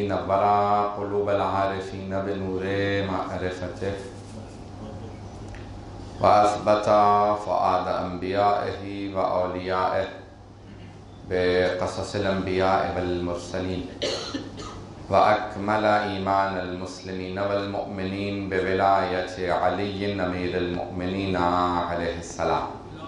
نور قلوب العارفین بنور معرفته وأثبت فؤاد أنبيائه وأوليائه بقصص الأنبياء والمرسلين وأكمل إيمان المسلمين والمؤمنين بولاية علي أمير المؤمنين عليه السلام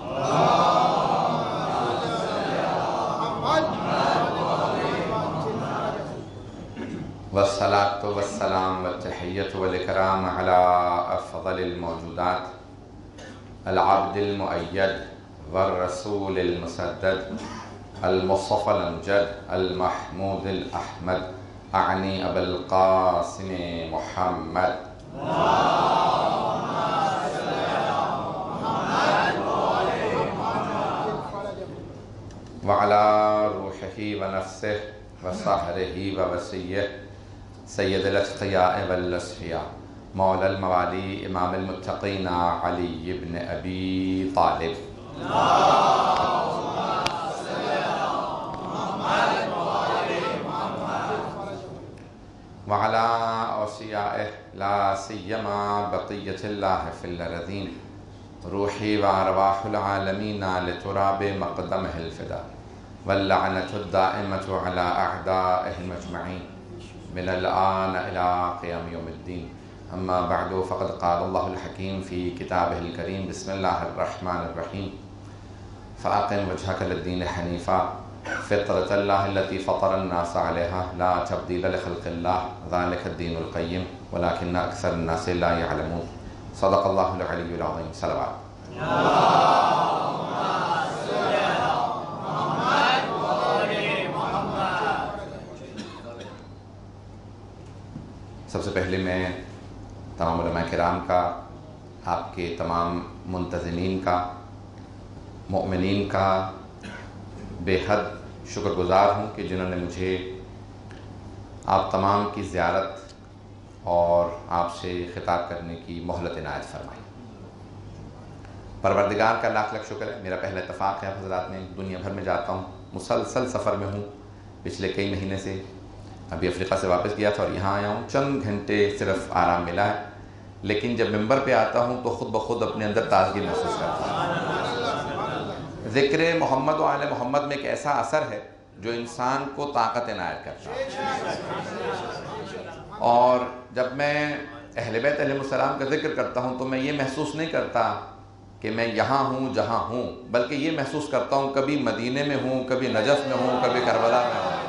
والصلاة والسلام والتحية والإكرام على أفضل الموجودات العبد المؤيد والرسول المسدد المصطفى الأمجد المحمود الأحمد أعني أبا القاسم محمد وعلى روحه ونفسه وصهره ووسيه سيد الأتقياء والأصفياء مولى الموالي إمام المتقين علي بن أبي طالب وعلى أوصيائه لا سيما بقية الله في الأرضين روحي وأرواح العالمين لتراب مقدمه الفداء واللعنة الدائمة على أعدائهم أجمعين من الآن إلى قيام يوم الدين أما بعد فقد قال الله الحكيم في كتابه الكريم بسم الله الرحمن الرحيم فأقم وجهك للدين حنيفا فطرة الله التي فطر الناس عليها لا تبديل لخلق الله ذلك الدين القيم ولكن أكثر الناس لا يعلمون صدق الله العلي العظيم صلوات سب سے پہلے میں تمام علماء کرام کا، آپ کے تمام منتظمین کا، مؤمنین کا بے حد شکر گزار ہوں کہ جنہوں نے مجھے آپ تمام کی زیارت اور آپ سے خطاب کرنے کی مہلت عنایت فرمائی۔ پروردگار کا لاکھ لاکھ شکر ہے، میرا پہلا اتفاق ہے حضرات میں دنیا بھر میں جاتا ہوں، مسلسل سفر میں ہوں پچھلے کئی مہینے سے۔ ابھی افریقہ سے واپس گیا تھا اور یہاں آیا ہوں، چند گھنٹے صرف آرام ملا ہے، لیکن جب ممبر پہ آتا ہوں تو خود بخود اپنے اندر تازگی محسوس کرتا ہوں۔ ذکر محمد و آل محمد میں ایک ایسا اثر ہے جو انسان کو طاقت عنایت کرتا ہے، اور جب میں اہل بیت علیہ السلام کا ذکر کرتا ہوں تو میں یہ محسوس نہیں کرتا کہ میں یہاں ہوں جہاں ہوں، بلکہ یہ محسوس کرتا ہوں کبھی مدینے میں ہوں، کبھی نجف میں ہوں، کبھی کربلا میں ہوں۔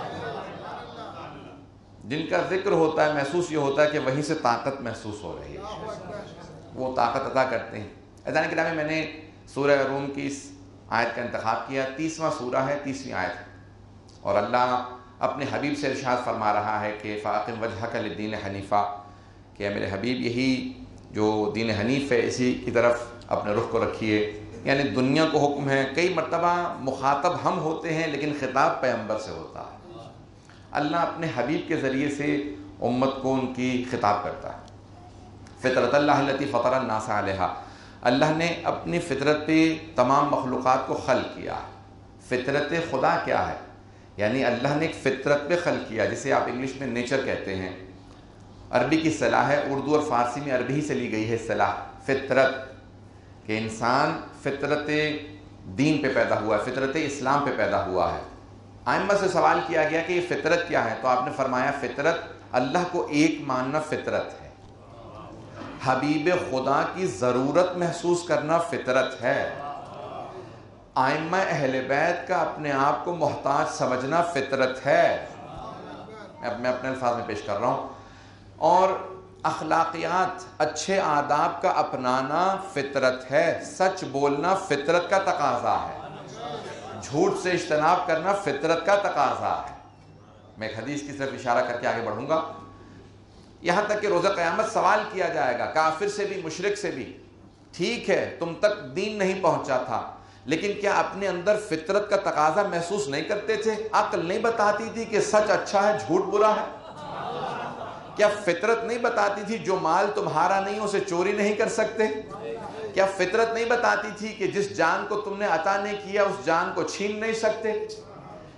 جن کا ذکر ہوتا ہے محسوس یہ ہوتا ہے کہ وہیں سے طاقت محسوس ہو رہی ہے، وہ طاقت عطا کرتے ہیں۔ عزیزان گرامی، میں نے سورہ روم کی اس آیت کا انتخاب کیا، 30واں سورہ ہے، 30ویں آیت ہے، اور اللہ اپنے حبیب سے ارشاد فرما رہا ہے کہ فَأَقِمْ وَجْهَكَ لِلدِّينِ حَنِيفًا، کہ میرے حبیب یہی جو دین حنیف ہے اسی کی طرف اپنے رخ کو رکھیے، یعنی دنیا کو حکم ہے۔ کئی مرتبہ مخاطب ہم ہوتے ہیں لیکن خطاب پیغمبر سے ہوتا ہے، اللہ اپنے حبیب کے ذریعے سے امت کو ان کی خطاب کرتا ہے۔ فطرت اللہ التی فطر الناس علیہا، اللہ نے اپنی فطرت پہ تمام مخلوقات کو خلق کیا۔ فطرت خدا کیا ہے؟ یعنی اللہ نے ایک فطرت پہ خلق کیا، جسے آپ انگلش میں نیچر کہتے ہیں، عربی کی اصطلاح ہے، اردو اور فارسی میں عربی ہی سے لی گئی ہے اصطلاح فطرت، کہ انسان فطرت دین پہ پیدا ہوا ہے، فطرت اسلام پہ پیدا ہوا ہے۔ ائمہ سے سوال کیا گیا کہ یہ فطرت کیا ہے، تو آپ نے فرمایا فطرت اللہ کو ایک ماننا فطرت ہے، حبیب خدا کی ضرورت محسوس کرنا فطرت ہے، ائمہ اہل بیت کا اپنے آپ کو محتاج سمجھنا فطرت ہے۔ میں اپنے الفاظ میں پیش کر رہا ہوں۔ اور اخلاقیات، اچھے آداب کا اپنانا فطرت ہے، سچ بولنا فطرت کا تقاضا ہے، جھوٹ سے اجتناب کرنا فطرت کا تقاضا ہے۔ میں ایک حدیث کی طرف اشارہ کر کے آگے بڑھوں گا، یہاں تک کہ روزہ قیامت سوال کیا جائے گا کافر سے بھی، مشرک سے بھی، ٹھیک ہے تم تک دین نہیں پہنچا تھا، لیکن کیا اپنے اندر فطرت کا تقاضا محسوس نہیں کرتے تھے؟ عقل نہیں بتاتی تھی کہ سچ اچھا ہے، جھوٹ برا ہے؟ کیا فطرت نہیں بتاتی تھی جو مال تمہارا نہیں اسے چوری نہیں کر سکتے؟ کیا فطرت نہیں بتاتی تھی کہ جس جان کو تم نے عطا نہیں کیا اس جان کو چھین نہیں سکتے؟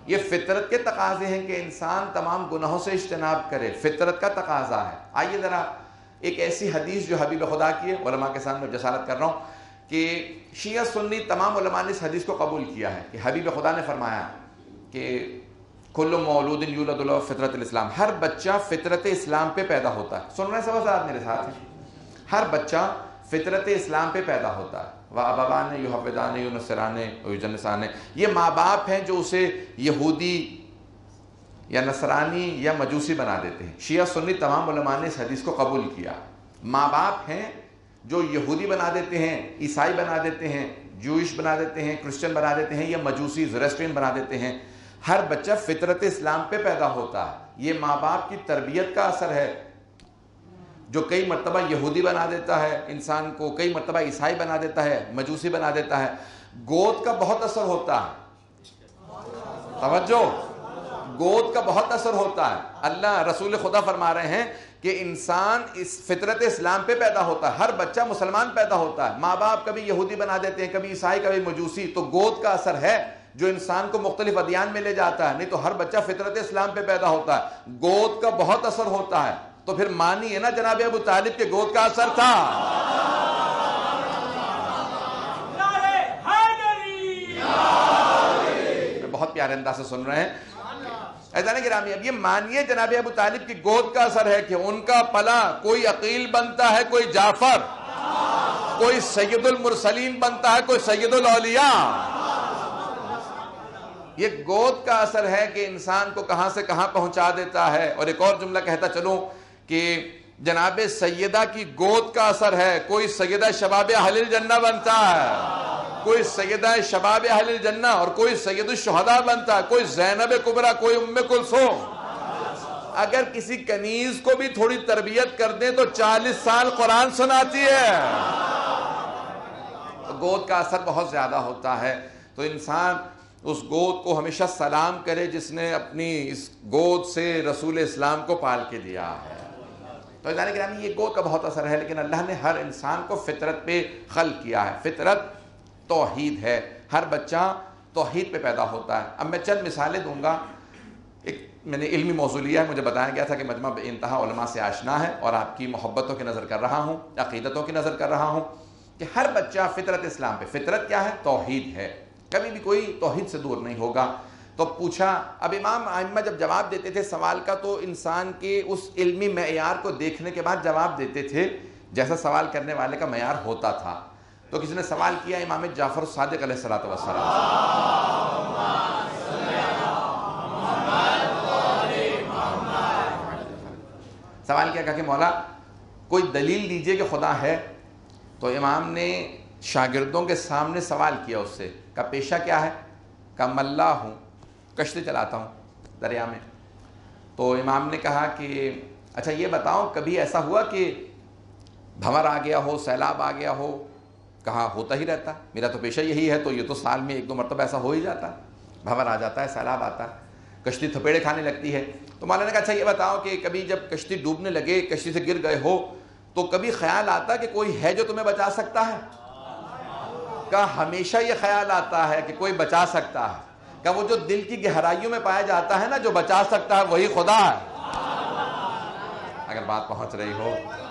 یہ فطرت کے تقاضے ہیں کہ انسان تمام گناہوں سے اجتناب کرے، فطرت کا تقاضا ہے۔ آئیے ذرا ایک ایسی حدیث جو حبیب خدا کی ہے، علماء کے سامنے جسارت کر رہا ہوں کہ شیعہ سنی تمام علماء نے اس حدیث کو قبول کیا ہے کہ حبیب خدا نے فرمایا کہ کل مولود یولد علی فطرت الاسلام، ہر بچہ فطرت اسلام پہ پیدا ہوتا ہے۔ سن رہے ہیں سب حضرات میرے ساتھ ہیں؟ ہر بچہ فطرت اسلام پہ پیدا ہوتا ہے۔ وَأَبَوَانِ يُحَوِّدَانِ يُنَصِّرَانِ وَيُجَنِّسَانِ، یہ ماں باپ ہیں جو اسے یہودی یا نصرانی یا مجوسی بنا دیتے ہیں۔ شیعہ سنی تمام علماء نے اس حدیث کو قبول کیا۔ ماں باپ ہیں جو یہودی بنا دیتے ہیں، عیسائی بنا دیتے ہیں، جوئش بنا دیتے ہیں، کرسچن بنا دیتے ہیں یا مجوسی زرسٹرین بنا دیتے ہیں۔ ہر بچہ فطرت اسلام پہ پیدا ہوتا ہے۔ یہ ماں باپ کی تربیت کا اثر ہے، جو کئی مرتبہ یہودی بنا دیتا ہے انسان کو، کئی مرتبہ عیسائی بنا دیتا ہے، مجوسی بنا دیتا ہے۔ گود کا بہت اثر ہوتا ہے، توجہ، گود کا بہت اثر ہوتا ہے۔ اللہ رسول خدا فرما رہے ہیں کہ انسان اس فطرت اسلام پہ پیدا ہوتا ہے، ہر بچہ مسلمان پیدا ہوتا ہے۔ ماں باپ کبھی یہودی بنا دیتے ہیں، کبھی عیسائی، کبھی مجوسی، تو گود کا اثر ہے جو انسان کو مختلف ادیان میں لے جاتا ہے، نہیں تو ہر بچہ فطرت اسلام پہ پیدا ہوتا ہے۔ گود کا بہت اثر ہوتا ہے، تو پھر مانی ہے نا جناب ابو طالب کے گود کا اثر تھا۔ بہت پیارے انداز سے سن رہے ہیں عزیزان گرامی، اب یہ مانیے جناب ابو طالب کی گود کا اثر ہے کہ ان کا پلا کوئی عقیل بنتا ہے، کوئی جعفر، کوئی سید المرسلین بنتا ہے، کوئی سید الاولیاء۔ یہ گود کا اثر ہے کہ انسان کو کہاں سے کہاں پہنچا دیتا ہے۔ اور ایک اور جملہ کہتا چلوں کہ جناب سیدہ کی گود کا اثر ہے، کوئی سیدہ شباب اہل الجنہ بنتا ہے، کوئی سیدہ شباب اہل الجنہ، اور کوئی سید الشہداء بنتا ہے، کوئی زینب کبریٰ، کوئی ام کلثوم۔ اگر کسی کنیز کو بھی تھوڑی تربیت کر دیں تو 40 سال قرآن سناتی ہے۔ گود کا اثر بہت زیادہ ہوتا ہے، تو انسان اس گود کو ہمیشہ سلام کرے جس نے اپنی اس گود سے رسول اسلام کو پال کے دیا ہے۔ تو عزیزان گرامی، یہ گود کا بہت اثر ہے، لیکن اللہ نے ہر انسان کو فطرت پہ خلق کیا ہے۔ فطرت توحید ہے، ہر بچہ توحید پہ پیدا ہوتا ہے۔ اب میں چند مثالیں دوں گا۔ ایک میں نے علمی موضوع لیا ہے، مجھے بتایا گیا تھا کہ مجمع بے انتہا علماء سے آشنا ہے، اور آپ کی محبتوں کی نظر کر رہا ہوں، عقیدتوں کی نظر کر رہا ہوں کہ ہر بچہ فطرت اسلام پہ، فطرت کیا ہے؟ توحید ہے، کبھی بھی کوئی توحید سے دور نہیں ہوگا۔ تو پوچھا، اب امام ائمہ جب جواب دیتے تھے سوال کا تو انسان کے اس علمی معیار کو دیکھنے کے بعد جواب دیتے تھے جیسا سوال کرنے والے کا معیار ہوتا تھا۔ تو کسی نے سوال کیا امام جعفر الصادق علیہ السلام، سوال کیا کہ مولا کوئی دلیل دیجئے کہ خدا ہے۔ تو امام نے شاگردوں کے سامنے سوال کیا اس سے، کا پیشہ کیا ہے؟ کا ملا ہوں، کشتی چلاتا ہوں دریا میں۔ تو امام نے کہا کہ اچھا یہ بتاؤ کبھی ایسا ہوا کہ بھنور آ گیا ہو، سیلاب آ گیا ہو؟ کہا ہوتا ہی رہتا، میرا تو پیشہ یہی ہے، تو یہ تو سال میں 1-2 مرتبہ ایسا ہو ہی جاتا، بھنور آ جاتا ہے، سیلاب آتا ہے، کشتی تھپیڑے کھانے لگتی ہے۔ تو مولانا نے کہا اچھا یہ بتاؤ کہ کبھی جب کشتی ڈوبنے لگے، کشتی سے گر گئے ہو، تو کبھی خیال آتا کہ کوئی ہے جو تمہیں بچا سکتا ہے؟ کہا ہمیشہ یہ خیال آتا ہے کہ کوئی بچا سکتا ہے۔ کہا وہ جو دل کی گہرائیوں میں پایا جاتا ہے نا، جو بچا سکتا ہے وہی خدا ہے۔ اگر بات پہنچ رہی ہو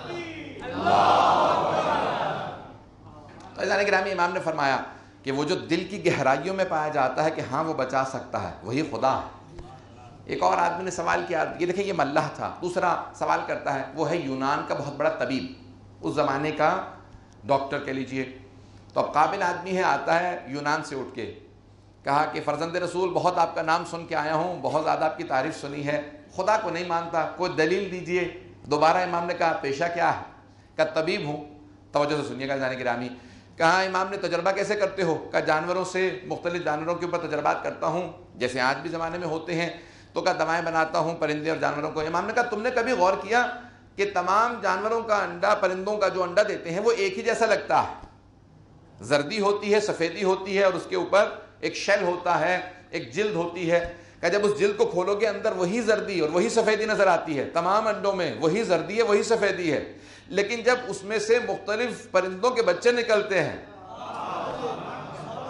تو عزیزان گرامی، امام نے فرمایا کہ وہ جو دل کی گہرائیوں میں پایا جاتا ہے کہ ہاں وہ بچا سکتا ہے وہی خدا ہے۔ ایک اور آدمی نے سوال کیا، یہ دیکھیں یہ ملح تھا، دوسرا سوال کرتا ہے، وہ ہے یونان کا بہت بڑا طبیب، اس زمانے کا ڈاکٹر کہہ لیجئے۔ تو اب قابل آدمی ہے، آتا ہے یونان سے اٹھ کے، کہا کہ فرزند رسول بہت آپ کا نام سن کے آیا ہوں، بہت زیادہ آپ کی تعریف سنی ہے، خدا کو نہیں مانتا، کوئی دلیل دیجئے۔ دوبارہ امام نے کہا پیشہ کیا ہے؟ کہا طبیب ہوں۔ توجہ سے سنیے گا جانے گرامی، کہا امام نے تجربہ کیسے کرتے ہو؟ کہا جانوروں سے، مختلف جانوروں کے اوپر تجربات کرتا ہوں جیسے آج بھی زمانے میں ہوتے ہیں۔ تو کہا دوائیں بناتا ہوں پرندے اور جانوروں کو۔ امام نے کہا تم نے کبھی غور کیا کہ تمام جانوروں کا انڈا، پرندوں کا جو انڈا دیتے ہیں وہ ایک ہی جیسا لگتا ہے، زردی ہوتی ہے، سفیدی ہوتی ہے، اور اس کے اوپر ایک شیل ہوتا ہے، ایک جلد ہوتی ہے۔ کہ جب اس جلد کو کھولو گے اندر وہی زردی اور وہی سفیدی نظر آتی ہے، تمام انڈوں میں وہی زردی ہے، وہی سفیدی ہے، لیکن جب اس میں سے مختلف پرندوں کے بچے نکلتے ہیں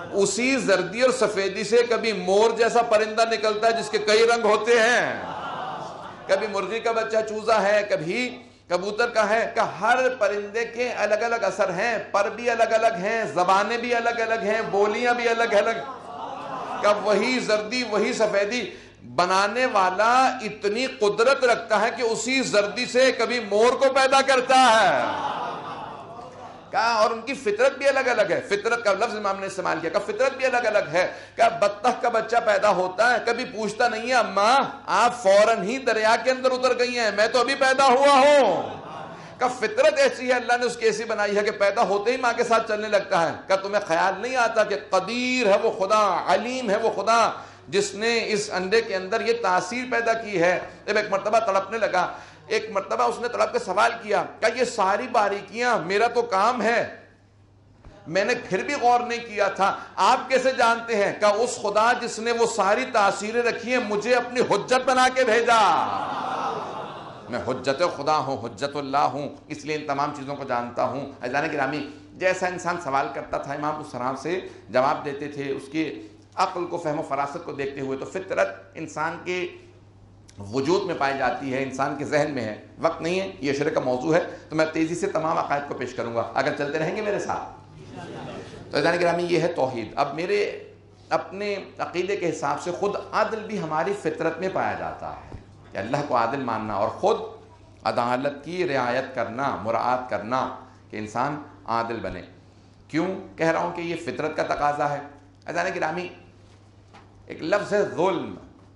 اسی زردی اور سفیدی سے کبھی مور جیسا پرندہ نکلتا ہے جس کے کئی رنگ ہوتے ہیں، کبھی مرغی کا بچہ چوزا ہے، کبھی کبوتر کا ہے، کہ ہر پرندے کے الگ الگ اثر ہیں، پر بھی الگ الگ ہیں، زبانیں بھی الگ الگ ہیں، بولیاں بھی الگ الگ، کہ وہی زردی وہی سفیدی بنانے والا اتنی قدرت رکھتا ہے کہ اسی زردی سے کبھی مور کو پیدا کرتا ہے، اور ان کی فطرت بھی الگ الگ ہے. فطرت کا لفظ امام نے استعمال کیا کہ فطرت بھی الگ الگ ہے. کہ بطخ کا بچہ پیدا ہوتا ہے، کبھی پوچھتا نہیں ہے اماں آپ فوراً ہی دریا کے اندر اتر گئی ہیں، میں تو ابھی پیدا ہوا ہوں. کہ فطرت ایسی ہے، اللہ نے اس کی ایسی بنائی ہے کہ پیدا ہوتے ہی ماں کے ساتھ چلنے لگتا ہے. کہ تمہیں خیال نہیں آتا کہ قدیر ہے وہ خدا، علیم ہے وہ خدا جس نے اس انڈے کے اندر یہ تاثیر پیدا کی ہے. جب ایک مرتبہ تڑپنے لگا، ایک مرتبہ اس نے تڑپ کے سوال کیا کہ یہ ساری باریکیاں میرا تو کام ہے، میں نے پھر بھی غور نہیں کیا تھا، آپ کیسے جانتے ہیں؟ کہ اس خدا جس نے وہ ساری تاثیریں رکھی ہیں مجھے اپنی حجت بنا کے بھیجا. میں حجت خدا ہوں، حجت اللہ ہوں، اس لیے ان تمام چیزوں کو جانتا ہوں. عزیزان گرامی، جیسا انسان سوال کرتا تھا امام اس طرح سے جواب دیتے تھے، اس کی عقل کو، فہم و فراست کو دیکھتے ہوئے. تو فطرت انسان کے وجود میں پائی جاتی ہے، انسان کے ذہن میں ہے. وقت نہیں ہے، یہ عشرے کا موضوع ہے تو میں تیزی سے تمام عقائد کو پیش کروں گا اگر چلتے رہیں گے میرے ساتھ. تو عزیزان گرامی، یہ ہے توحید. اب میرے اپنے عقیدے کے حساب سے خود عدل بھی ہماری فطرت میں پایا جاتا ہے کہ اللہ کو عادل ماننا اور خود عدالت کی رعایت کرنا، مراعات کرنا کہ انسان عادل بنے. کیوں کہہ رہا ہوں کہ یہ فطرت کا تقاضا ہے؟ عزیزان گرامی، ایک لفظ ہے ظلم.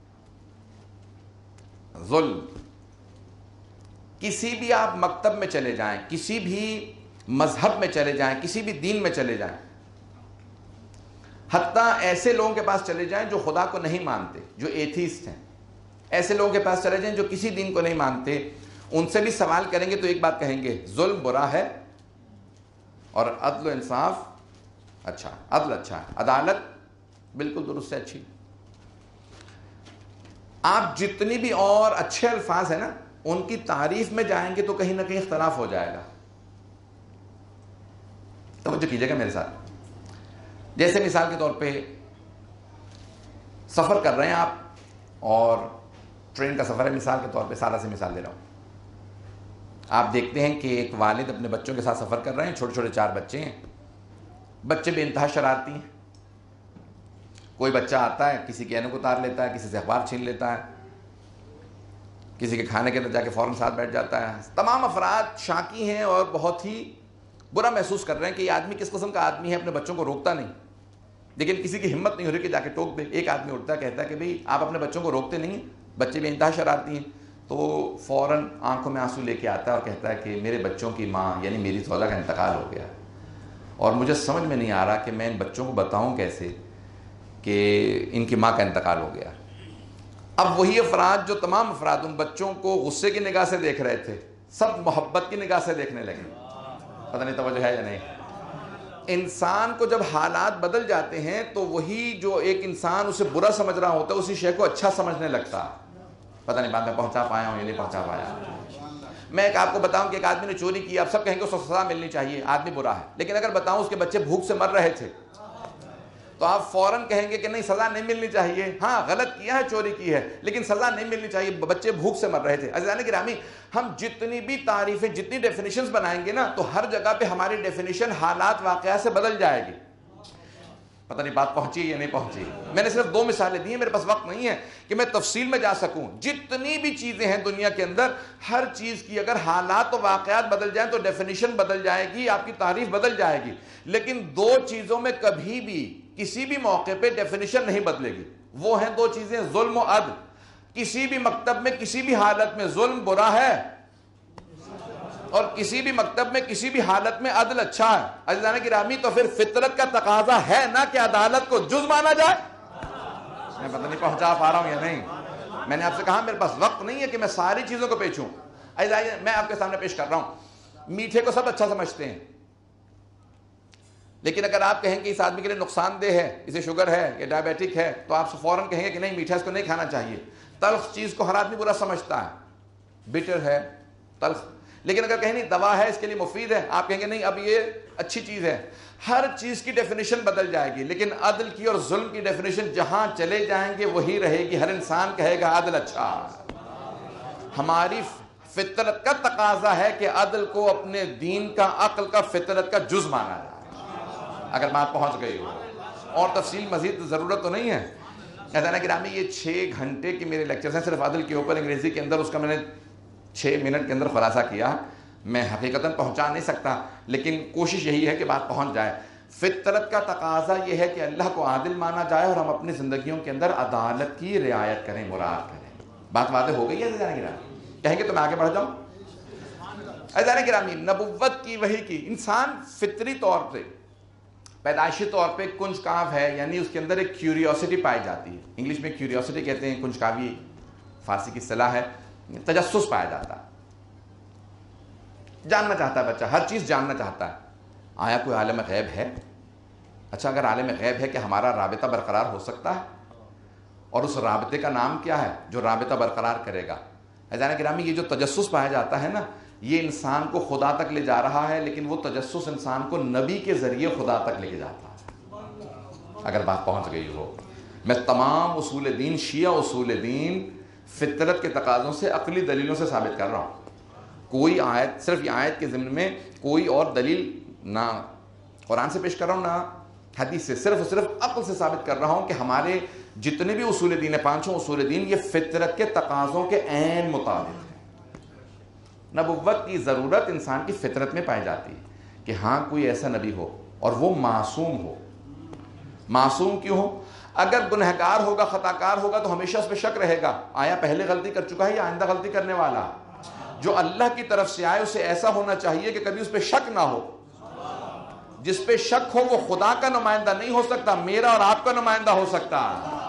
ظلم، کسی بھی آپ مکتب میں چلے جائیں، کسی بھی مذہب میں چلے جائیں، کسی بھی دین میں چلے جائیں، حتیٰ ایسے لوگوں کے پاس چلے جائیں جو خدا کو نہیں مانتے، جو ایتھیسٹ ہیں، ایسے لوگوں کے پاس چلے جائیں جو کسی دین کو نہیں مانتے، ان سے بھی سوال کریں گے تو ایک بات کہیں گے، ظلم برا ہے اور عدل و انصاف اچھا، عدل اچھا ہے، عدالت بالکل درست سے اچھی. آپ جتنی بھی اور اچھے الفاظ ہیں نا ان کی تعریف میں جائیں گے تو کہیں نہ کہیں اختلاف ہو جائے گا. توجہ کیجئے گا میرے ساتھ. جیسے مثال کے طور پہ سفر کر رہے ہیں آپ، اور ٹرین کا سفر ہے، مثال کے طور پہ سادہ سی مثال دے رہا ہوں. آپ دیکھتے ہیں کہ ایک والد اپنے بچوں کے ساتھ سفر کر رہے ہیں، چھوٹے چھوٹے 4 بچے ہیں. بچے بے انتہا شرارتی ہیں. کوئی بچہ آتا ہے کسی کے اینک اتار لیتا ہے، کسی سے اخبار چھین لیتا ہے، کسی کے کھانے کے اندر جا کے فوراً ساتھ بیٹھ جاتا ہے. تمام افراد شاکی ہیں اور بہت ہی برا محسوس کر رہے ہیں کہ یہ آدمی کس قسم کا آدمی ہے، اپنے بچوں کو روکتا نہیں. لیکن کسی کی ہمت نہیں ہو رہی کہ جا کے ٹوک دے. ایک آدمی اٹھتا ہے، کہتا ہے کہ بھئی آپ اپنے بچوں کو روکتے نہیں ہیں، بچے بے انتہا شرارتی ہیں. تو فوراً آنکھوں میں آنسو لے کے آتا ہے اور کہتا ہے کہ میرے بچوں کی ماں یعنی میری زوجہ کا انتقال ہو گیا اور مجھے سمجھ میں نہیں آ رہا کہ میں ان بچوں کو بتاؤں کیسے کہ ان کی ماں کا انتقال ہو گیا. اب وہی افراد جو تمام افراد ان بچوں کو غصے کی نگاہ سے دیکھ رہے تھے، سب محبت کی نگاہ سے دیکھنے لگے. پتہ نہیں توجہ ہے یا نہیں. انسان کو جب حالات بدل جاتے ہیں تو وہی جو ایک انسان اسے برا سمجھ رہا ہوتا ہے اسی شے کو اچھا سمجھنے لگتا. پتہ نہیں بات میں پہنچا پایا ہوں یا نہیں پہنچا پایا. میں ایک آپ کو بتاؤں کہ ایک آدمی نے چوری کی، آپ سب کہیں گے اس کو سزا ملنی چاہیے، آدمی برا ہے. لیکن اگر بتاؤں اس کے بچے بھوک سے مر رہے تھے تو آپ فوراً کہیں گے کہ نہیں سزا نہیں ملنی چاہیے. ہاں غلط کیا ہے، چوری کی ہے، لیکن سزا نہیں ملنی چاہیے، بچے بھوک سے مر رہے تھے. عزیزان گرامی، ہم جتنی بھی تعریفیں، جتنی ڈیفینیشنز بنائیں گے نا تو ہر جگہ پہ ہماری ڈیفینیشن حالات واقعات سے بدل جائے گی. پتہ نہیں بات پہنچی یا نہیں پہنچی. میں نے صرف 2 مثالیں دی ہیں، میرے پاس وقت نہیں ہے کہ میں تفصیل میں جا سکوں. جتنی بھی چیزیں ہیں دنیا کے اندر، ہر چیز کی اگر حالات و واقعات بدل جائیں تو ڈیفینیشن بدل جائے گی، آپ کی تعریف بدل جائے گی. لیکن 2 چیزوں میں کبھی بھی کسی بھی موقع پہ ڈیفینیشن نہیں بدلے گی. وہ ہیں 2 چیزیں، ظلم و عدل. کسی بھی مکتب میں کسی بھی حالت میں ظلم برا ہے اور کسی بھی مکتب میں کسی بھی حالت میں عدل اچھا ہے. عزیزان گرامی، تو پھر فطرت کا تقاضا ہے نا کہ عدالت کو جز مانا جائے. میں پتہ نہیں پہنچا پا رہا ہوں یا نہیں. میں نے آپ سے کہا میرے پاس وقت نہیں ہے کہ میں ساری چیزوں کو پیچھوں. میں آپ کے سامنے پیش کر رہا ہوں. میٹھے کو سب اچھا سمجھتے ہیں، لیکن اگر آپ کہیں کہ اس آدمی کے لیے نقصان دہ ہے، اسے شوگر ہے یا ڈائبیٹک ہے، تو آپ فوراً کہیں گے کہ نہیں میٹھا اس کو نہیں کھانا چاہیے. تلخ چیز کو ہر آدمی برا سمجھتا ہے، بیٹر ہے، تلخ. لیکن اگر کہیں نہیں دوا ہے اس کے لیے مفید ہے، آپ کہیں گے نہیں اب یہ اچھی چیز ہے. ہر چیز کی ڈیفینیشن بدل جائے گی، لیکن عدل کی اور ظلم کی ڈیفینیشن جہاں چلے جائیں گے وہی رہے گی. ہر انسان کہے گا عدل اچھا. ہماری فطرت کا تقاضا ہے کہ عدل کو اپنے دین کا، عقل کا، فطرت کا جز مانا جائے. اگر بات پہنچ گئی ہو، اور تفصیل مزید ضرورت تو نہیں ہے. عزیزان گرامی، یہ 6 گھنٹے کے میرے لیکچرز ہیں صرف عدل کے اوپر انگریزی کے اندر. اس کا میں نے 6 منٹ کے اندر خلاصہ کیا. میں حقیقتاً پہنچا نہیں سکتا، لیکن کوشش یہی ہے کہ بات پہنچ جائے. فطرت کا تقاضا یہ ہے کہ اللہ کو عادل مانا جائے اور ہم اپنی زندگیوں کے اندر عدالت کی رعایت کریں، مراعات کریں. بات واضح ہو گئی ہے عزیزان گرامی؟ کہیں گے تو میں آگے بڑھ جاؤں. عزیزان گرامی، نبوت کی وحی کی، انسان فطری طور پہ، پیدائشی طور پہ کنجکاو ہے، یعنی اس کے اندر ایک کیوریوسٹی پائی جاتی ہے. انگلش میں کیوریوسٹی کہتے ہیں، کنجکاوی فارسی کی اصطلاح ہے. تجسس پایا جاتا ہے، جاننا چاہتا ہے بچہ، ہر چیز جاننا چاہتا ہے. آیا کوئی عالم غیب ہے؟ اچھا اگر عالم غیب ہے کہ ہمارا رابطہ برقرار ہو سکتا ہے، اور اس رابطے کا نام کیا ہے جو رابطہ برقرار کرے گا؟ عزیزان گرامی، یہ جو تجسس پایا جاتا ہے نا، یہ انسان کو خدا تک لے جا رہا ہے، لیکن وہ تجسس انسان کو نبی کے ذریعے خدا تک لے کے جاتا ہے. اگر بات پہنچ گئی ہو، میں تمام اصول دین، شیعہ اصول دین فطرت کے تقاضوں سے، عقلی دلیلوں سے ثابت کر رہا ہوں. کوئی آیت، صرف یہ آیت کے ضمن میں کوئی اور دلیل نہ قرآن سے پیش کر رہا ہوں نہ حدیث سے، صرف اور صرف عقل سے ثابت کر رہا ہوں کہ ہمارے جتنے بھی اصول دین ہیں، 5 اصول دین، یہ فطرت کے تقاضوں کے عین مطابق ہے. نبوت کی ضرورت انسان کی فطرت میں پائی جاتی ہے کہ ہاں کوئی ایسا نبی ہو اور وہ معصوم ہو. معصوم کیوں ہو؟ اگر گنہگار ہوگا، خطاکار ہوگا تو ہمیشہ اس پہ شک رہے گا، آیا پہلے غلطی کر چکا ہے یا آئندہ غلطی کرنے والا. جو اللہ کی طرف سے آئے اسے ایسا ہونا چاہیے کہ کبھی اس پہ شک نہ ہو. جس پہ شک ہو وہ خدا کا نمائندہ نہیں ہو سکتا، میرا اور آپ کا نمائندہ ہو سکتا.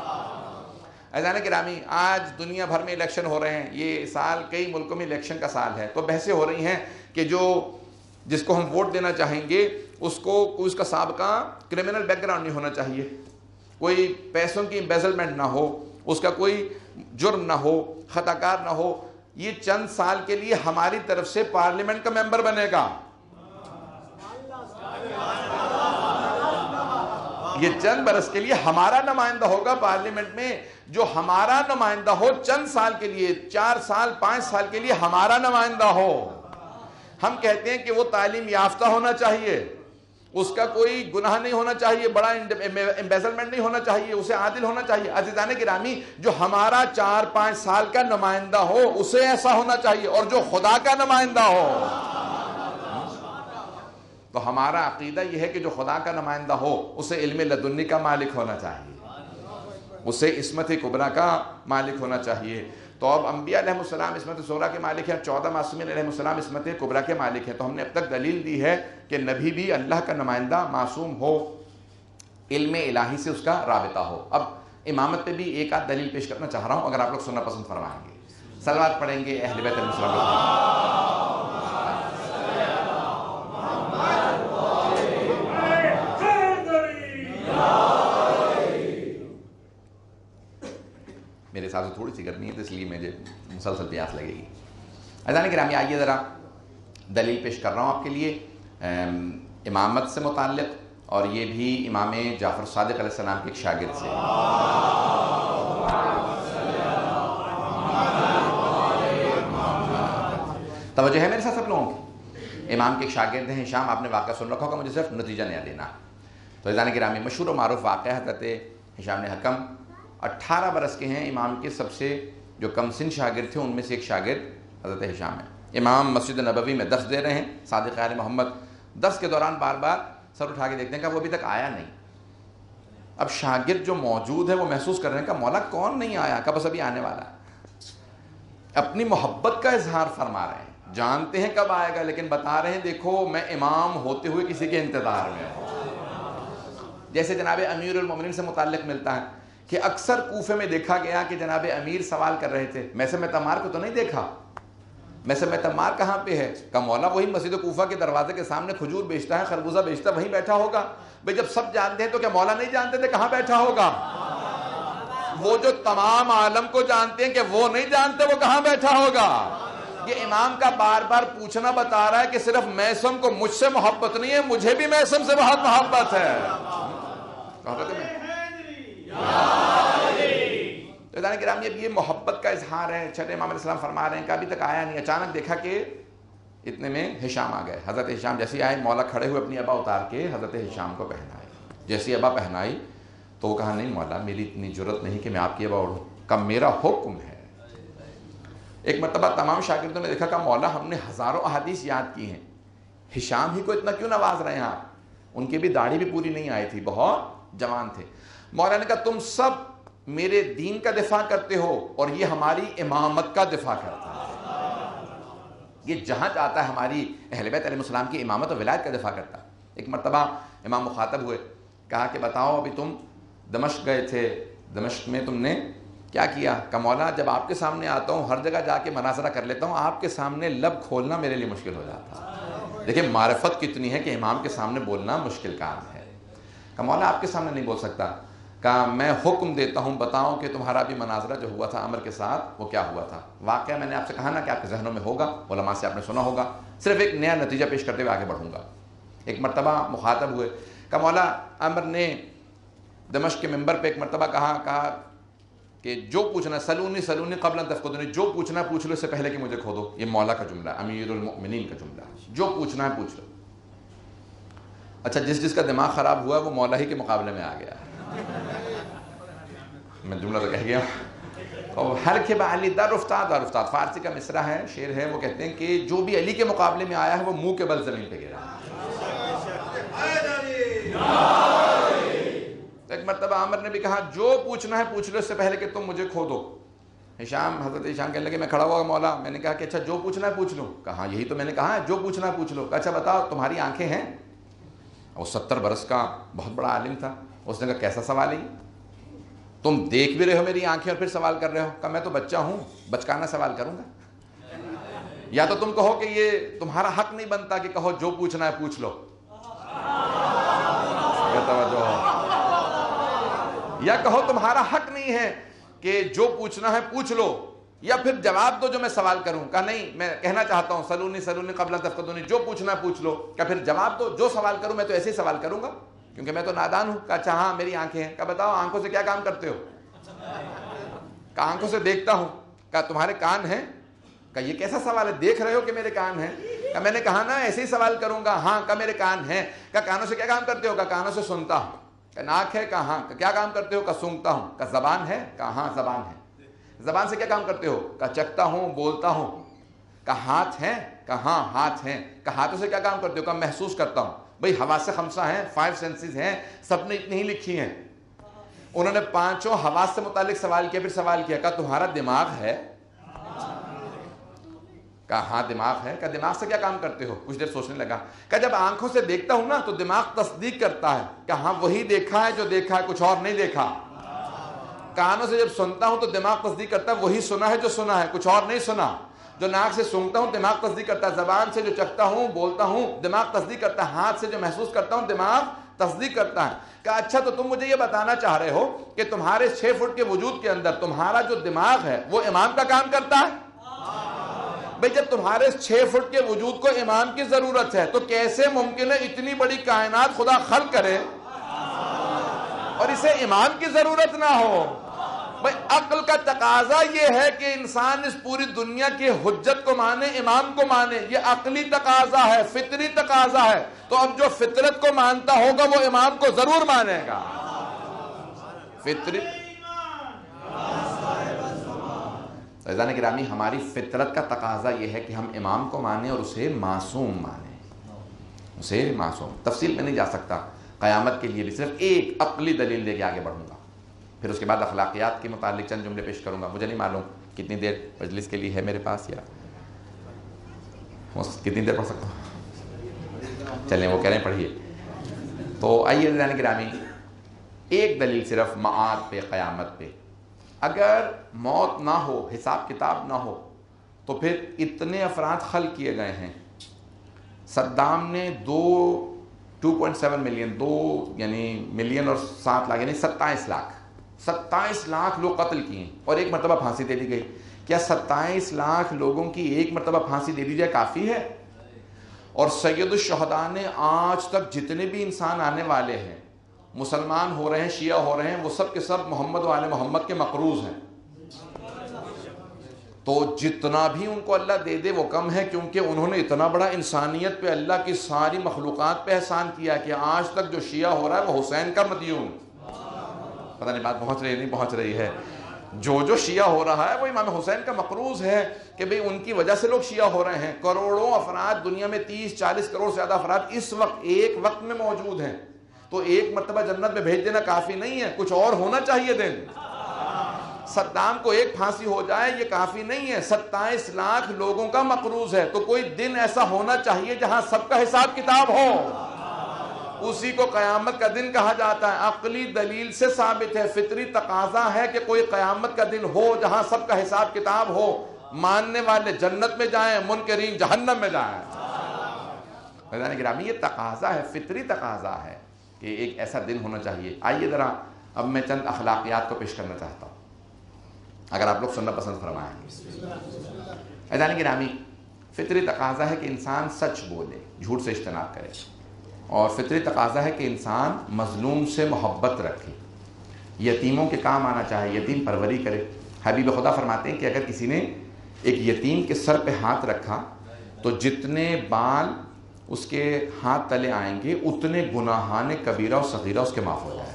عزیزان گرامی، آج دنیا بھر میں الیکشن ہو رہے ہیں. یہ سال کئی ملکوں میں الیکشن کا سال ہے، تو بحثیں ہو رہی ہیں کہ جس کو ہم ووٹ دینا چاہیں گے اس کو کوئی اس کا سابقہ کرمنل بیک گراؤنڈ نہیں ہونا چاہیے، کوئی پیسوں کی امبیزلمنٹ نہ ہو، اس کا کوئی جرم نہ ہو، خطاکار نہ ہو. یہ چند سال کے لیے ہماری طرف سے پارلیمنٹ کا ممبر بنے گا. یہ چند برس کے لیے ہمارا نمائندہ ہوگا پارلیمنٹ میں. جو ہمارا نمائندہ ہو چند سال کے لیے، 4 سال 5 سال کے لیے ہمارا نمائندہ ہو. ہم کہتے ہیں کہ وہ تعلیم یافتہ ہونا چاہیے، اس کا کوئی گناہ نہیں ہونا چاہیے، بڑا امبیزلمنٹ نہیں ہونا چاہیے، اسے عادل ہونا چاہیے. عزیزان گرامی، جو ہمارا 4-5 سال کا نمائندہ ہو اسے ایسا ہونا چاہیے، اور جو خدا کا نمائندہ ہو. تو ہمارا عقیدہ یہ ہے کہ جو خدا کا نمائندہ ہو اسے علم لدنی کا مالک ہونا چاہیے، اسے عصمت کبریٰ کا مالک ہونا چاہیے. تو اب انبیاء علیہ السلام عصمت صغریٰ کے مالک ہیں، 14 معصومین علیہ السلام عصمت کبریٰ کے مالک ہیں. تو ہم نے اب تک دلیل دی ہے کہ نبی بھی اللہ کا نمائندہ معصوم ہو، علم الہی سے اس کا رابطہ ہو. اب امامت پہ بھی ایک آدھ دلیل پیش کرنا چاہ رہا ہوں، اگر آپ لوگ سننا پسند فرمائیں گے. صلوات پڑھیں گے اہل بیت علیہ السلام. میرے حساب سے تھوڑی سی گرمی ہے تو اس لیے مجھے مسلسل پیاس لگے گی. عزیزان گرامی، آئیے ذرا دلیل پیش کر رہا ہوں آپ کے لیے امامت سے متعلق، اور یہ بھی امام جعفر صادق علیہ السلام کے ایک شاگرد سے. توجہ ہے میرے ساتھ سب لوگوں کی؟ امام کے ایک شاگرد ہیں ہشام، آپ نے واقعہ سن رکھا ہوگا، مجھے صرف نتیجہ نیا دینا. تو عزیزان گرامی، مشہور و معروف واقعہ حضرت ہشام نے حکم 18 برس کے ہیں. امام کے سب سے جو کم سن شاگرد تھے ان میں سے ایک شاگرد حضرت ہشام ہے. امام مسجد نبوی میں درس دے رہے ہیں، صادق آل محمد. درس کے دوران بار بار سر اٹھا کے دیکھتے ہیں کہ وہ ابھی تک آیا نہیں. اب شاگرد جو موجود ہے وہ محسوس کر رہے ہیں کہ مولا کون نہیں آیا، کہ بس ابھی آنے والا ہے. اپنی محبت کا اظہار فرما رہے ہیں، جانتے ہیں کب آئے گا، لیکن بتا رہے ہیں دیکھو میں امام ہوتے ہوئے کسی کے انتظار میں ہوں. جیسے جناب امیر المومنین سے متعلق ملتا ہے کہ اکثر کوفے میں دیکھا گیا کہ جناب امیر سوال کر رہے تھے، میثم تمار کو تو نہیں دیکھا؟ میثم تمار کہاں پہ ہے؟ کہ مولا وہی مسجد کوفہ کے دروازے کے سامنے کھجور بیچتا ہے، خربوزہ بیچتا ہے، وہیں بیٹھا ہوگا. بھئی جب سب جانتے ہیں تو کیا مولا نہیں جانتے تھے کہاں بیٹھا ہوگا؟ وہ جو تمام عالم کو جانتے ہیں کہ وہ نہیں جانتے وہ کہاں بیٹھا ہوگا. یہ امام کا بار بار پوچھنا بتا رہا ہے کہ صرف میثم کو مجھ سے محبت نہیں ہے، مجھے بھی میثم سے بہت محبت ہے. کرام یہ محبت کا اظہار ہے. چھٹے امام علیہ السلام فرما رہے ہیں کہ ابھی تک آیا نہیں، اچانک دیکھا کہ اتنے میں ہشام آ گئے. حضرت ہشام جیسے آئے مولا کھڑے ہوئے اپنی ابا اتار کے حضرت ہشام کو پہنائے. جیسی ابا پہنائی تو وہ کہا نہیں مولا میری اتنی جرت نہیں کہ میں آپ کی ابا اوڑھوں، کہ میرا حکم ہے. ایک مرتبہ تمام شاگردوں نے دیکھا کہ مولا ہم نے ہزاروں احادیث یاد کی ہیں، ہشام ہی کو اتنا کیوں نواز رہے ہیں آپ؟ ان کی بھی داڑھی بھی پوری نہیں آئی تھی، بہت جوان تھے. مولا نے کہا تم سب میرے دین کا دفاع کرتے ہو اور یہ ہماری امامت کا دفاع کرتا ہے. یہ جہاں جاتا ہے ہماری اہل بیت علیہ السلام کی امامت و ولایت کا دفاع کرتا ہے. ایک مرتبہ امام مخاطب ہوئے، کہا کہ بتاؤ ابھی تم دمشق گئے تھے، دمشق میں تم نے کیا کیا؟ کہ مولا جب آپ کے سامنے آتا ہوں ہر جگہ جا کے مناظرہ کر لیتا ہوں، آپ کے سامنے لب کھولنا میرے لیے مشکل ہو جاتا ہے. دیکھیں معرفت کتنی ہے کہ امام کے سامنے بولنا مشکل کام ہے. کہ مولا آپ کے سامنے نہیں بول سکتا. کہا میں حکم دیتا ہوں بتاؤں کہ تمہارا بھی مناظرہ جو ہوا تھا عمر کے ساتھ وہ کیا ہوا تھا. واقعہ میں نے آپ سے کہا نا کہ آپ کے ذہنوں میں ہوگا، علماء سے آپ نے سنا ہوگا، صرف ایک نیا نتیجہ پیش کرتے ہوئے آگے بڑھوں گا. ایک مرتبہ مخاطب ہوئے کہ مولا عمر نے دمشق کے منبر پہ ایک مرتبہ کہا کہ جو پوچھنا سلونی سلونی قبل ان تفقدونی، جو پوچھنا پوچھ لو اس سے پہلے کہ مجھے کھودو. یہ مولا کا جملہ، امیر المؤمنین کا جملہ، جو پوچھنا ہے پوچھ لو. اچھا جس کا دماغ خراب ہوا ہے وہ مولا ہی کے مقابلے میں آ گیا. میں جملہ تو کہہ گیا. اور ہر کے بعلی در افتاد در افتاد، فارسی کا مصرع ہے، شعر ہے، وہ کہتے ہیں کہ جو بھی علی کے مقابلے میں آیا ہے وہ منہ کے بل زمین پہ گرا. ایک مرتبہ عمر نے بھی کہا جو پوچھنا ہے پوچھ لو اس سے پہلے کہ تم مجھے کھو دو. حضرت ہشام کہنے لگے میں کھڑا ہوا مولا. میں نے کہا کہ اچھا جو پوچھنا ہے پوچھ لو. کہا یہی تو میں نے کہا ہے جو پوچھنا ہے پوچھ لو. اچھا بتاؤ تمہاری آنکھیں ہیں؟ وہ 70 برس کا بہت بڑا عالم تھا. اس نے کہا کیسا سوال ہے تم دیکھ بھی رہے ہو میری آنکھیں اور پھر سوال کر رہے ہو؟ کہا میں تو بچہ ہوں، بچکانہ سوال کروں گا. یا تو تم کہو کہ یہ تمہارا حق نہیں بنتا کہ کہو جو پوچھنا ہے پوچھ لو، یا کہو تمہارا حق نہیں ہے کہ جو پوچھنا ہے پوچھ لو، یا پھر جواب دو جو میں سوال کروں. کہا نہیں میں کہنا چاہتا ہوں سلونی سلونی قبل ان تفقدونی، جو پوچھنا ہے پوچھ لو. کہ پھر جواب دو جو سوال کروں میں تو ایسے ہی سوال کروں گا کیونکہ میں تو نادان ہوں. کہا اچھا ہاں میری آنکھیں ہیں. کہا بتاؤ آنکھوں سے کیا کام کرتے ہو؟ کہا آنکھوں سے دیکھتا ہوں. کہا تمہارے کان ہیں؟ کہا یہ کیسا سوال ہے، دیکھ رہے ہو کہ میرے کان ہیں؟ کہا میں نے کہا نا ایسے ہی سوال کروں گا. ہاں کہا میرے کان ہیں. کہا کانوں سے کیا کام کرتے ہو؟ کہا کانوں سے سنتا ہوں. کہا ناک ہے؟ کہا ہاں. کیا کام کرتے ہو؟ کہا سونگھتا ہوں. کہا زبان ہے؟ کہا ہاں زبان ہے. زبان سے کیا کام کرتے ہو؟ کہا چکھتا ہوں بولتا ہوں. کہا ہاتھ ہیں؟ کہا ہاں ہاتھ ہیں. کہا ہاتھوں سے کیا کام کرتے ہو؟ کہا محسوس کرتا ہوں. بھئی حواس خمسہ ہیں، 5 سینسز ہیں، سب نے اتنی ہی لکھی ہیں. انہوں نے 5 حواس سے متعلق سوال کیا. پھر سوال کیا کہا تمہارا دماغ ہے؟ کہا ہاں دماغ ہے. کہا دماغ سے کیا کام کرتے ہو؟ کچھ دیر سوچنے لگا. کہا جب آنکھوں سے دیکھتا ہوں نا تو دماغ تصدیق کرتا ہے کہ ہاں وہی دیکھا ہے جو دیکھا ہے، کچھ اور نہیں دیکھا. کانوں سے جب سنتا ہوں تو دماغ تصدیق کرتا ہے وہی سنا ہے جو سنا ہے، کچھ اور نہیں سنا. جو ناک سے سونگتا ہوں دماغ تصدیق کرتا ہے. زبان سے جو چکھتا ہوں بولتا ہوں دماغ تصدیق کرتا ہے. ہاتھ سے جو محسوس کرتا ہوں دماغ تصدیق کرتا ہے. کہا اچھا تو تم مجھے یہ بتانا چاہ رہے ہو کہ تمہارے 6 فٹ کے وجود کے اندر تمہارا جو دماغ ہے وہ امام کا کام کرتا ہے؟ بھئی جب تمہارے 6 فٹ کے وجود کو امام کی ضرورت ہے تو کیسے ممکن ہے اتنی بڑی کائنات خدا خلق کرے اور اسے امام کی ضرورت نہ ہو؟ بھئی عقل کا تقاضا یہ ہے کہ انسان اس پوری دنیا کی حجت کو مانے، امام کو مانے. یہ عقلی تقاضا ہے، فطری تقاضا ہے. تو اب جو فطرت کو مانتا ہوگا وہ امام کو ضرور مانے گا. فطری عزیزان گرامی ہماری فطرت کا تقاضا یہ ہے کہ ہم امام کو مانیں اور اسے معصوم مانیں، اسے معصوم. تفصیل میں نہیں جا سکتا. قیامت کے لیے بھی صرف ایک عقلی دلیل دے کے آگے بڑھوں گا. پھر اس کے بعد اخلاقیات کے متعلق چند جملے پیش کروں گا. مجھے نہیں معلوم کتنی دیر مجلس کے لیے ہے میرے پاس، یا کتنی دیر پڑھ سکتا ہوں؟ چلیں وہ کہہ رہے ہیں پڑھیے. تو آئیے عزیزان گرامی ایک دلیل صرف معاد پہ، قیامت پہ. اگر موت نہ ہو، حساب کتاب نہ ہو تو پھر اتنے افراد خلق کیے گئے ہیں. صدام نے 2.7 ملین، 2 یعنی ملین اور 7 لاکھ یعنی 27 لاکھ لوگ قتل کیے اور ایک مرتبہ پھانسی دے دی گئی. کیا 27 لاکھ لوگوں کی ایک مرتبہ پھانسی دے دی جائے کافی ہے؟ اور سید الشہداء نے آج تک جتنے بھی انسان آنے والے ہیں، مسلمان ہو رہے ہیں، شیعہ ہو رہے ہیں، وہ سب کے سب محمد و آل محمد کے مقروض ہیں. تو جتنا بھی ان کو اللہ دے دے وہ کم ہے، کیونکہ انہوں نے اتنا بڑا انسانیت پہ، اللہ کی ساری مخلوقات پہ احسان کیا کہ آج تک جو شیعہ ہو رہا ہے وہ حسین کا مدیون. پتہ نہیں بات پہنچ رہی ہے نہیں پہنچ رہی ہے. جو شیعہ ہو رہا ہے وہ امام حسین کا مقروض ہے کہ بھئی ان کی وجہ سے لوگ شیعہ ہو رہے ہیں. کروڑوں افراد دنیا میں، 30-40 کروڑ سے زیادہ افراد اس وقت ایک وقت میں موجود ہیں. تو ایک مرتبہ جنت میں بھیج دینا کافی نہیں ہے، کچھ اور ہونا چاہیے دن. صدام کو ایک پھانسی ہو جائے یہ کافی نہیں ہے، 27 لاکھ لوگوں کا مقروض ہے. تو کوئی دن ایسا ہونا چاہیے جہاں سب کا حساب کتاب ہو. اسی کو قیامت کا دن کہا جاتا ہے. عقلی دلیل سے ثابت ہے، فطری تقاضا ہے کہ کوئی قیامت کا دن ہو جہاں سب کا حساب کتاب ہو. ماننے والے جنت میں جائیں، منکرین جہنم میں جائیں. میدان گرامی یہ تقاضا ہے، فطری تقاضا ہے کہ ایک ایسا دن ہونا چاہیے. آئیے ذرا اب میں چند اخلاقیات کو پیش کرنا چاہتا ہوں، اگر آپ لوگ سننا پسند فرمائیں. میدان گرامی فطری تقاضا ہے کہ انسان سچ بولے، جھوٹ سے اجتناب کرے. اور فطری تقاضا ہے کہ انسان مظلوم سے محبت رکھے، یتیموں کے کام آنا چاہے، یتیم پروری کرے. حبیب خدا فرماتے ہیں کہ اگر کسی نے ایک یتیم کے سر پہ ہاتھ رکھا تو جتنے بال اس کے ہاتھ تلے آئیں گے اتنے گناہان کبیرہ و صغیرہ اس کے معاف ہو جائیں.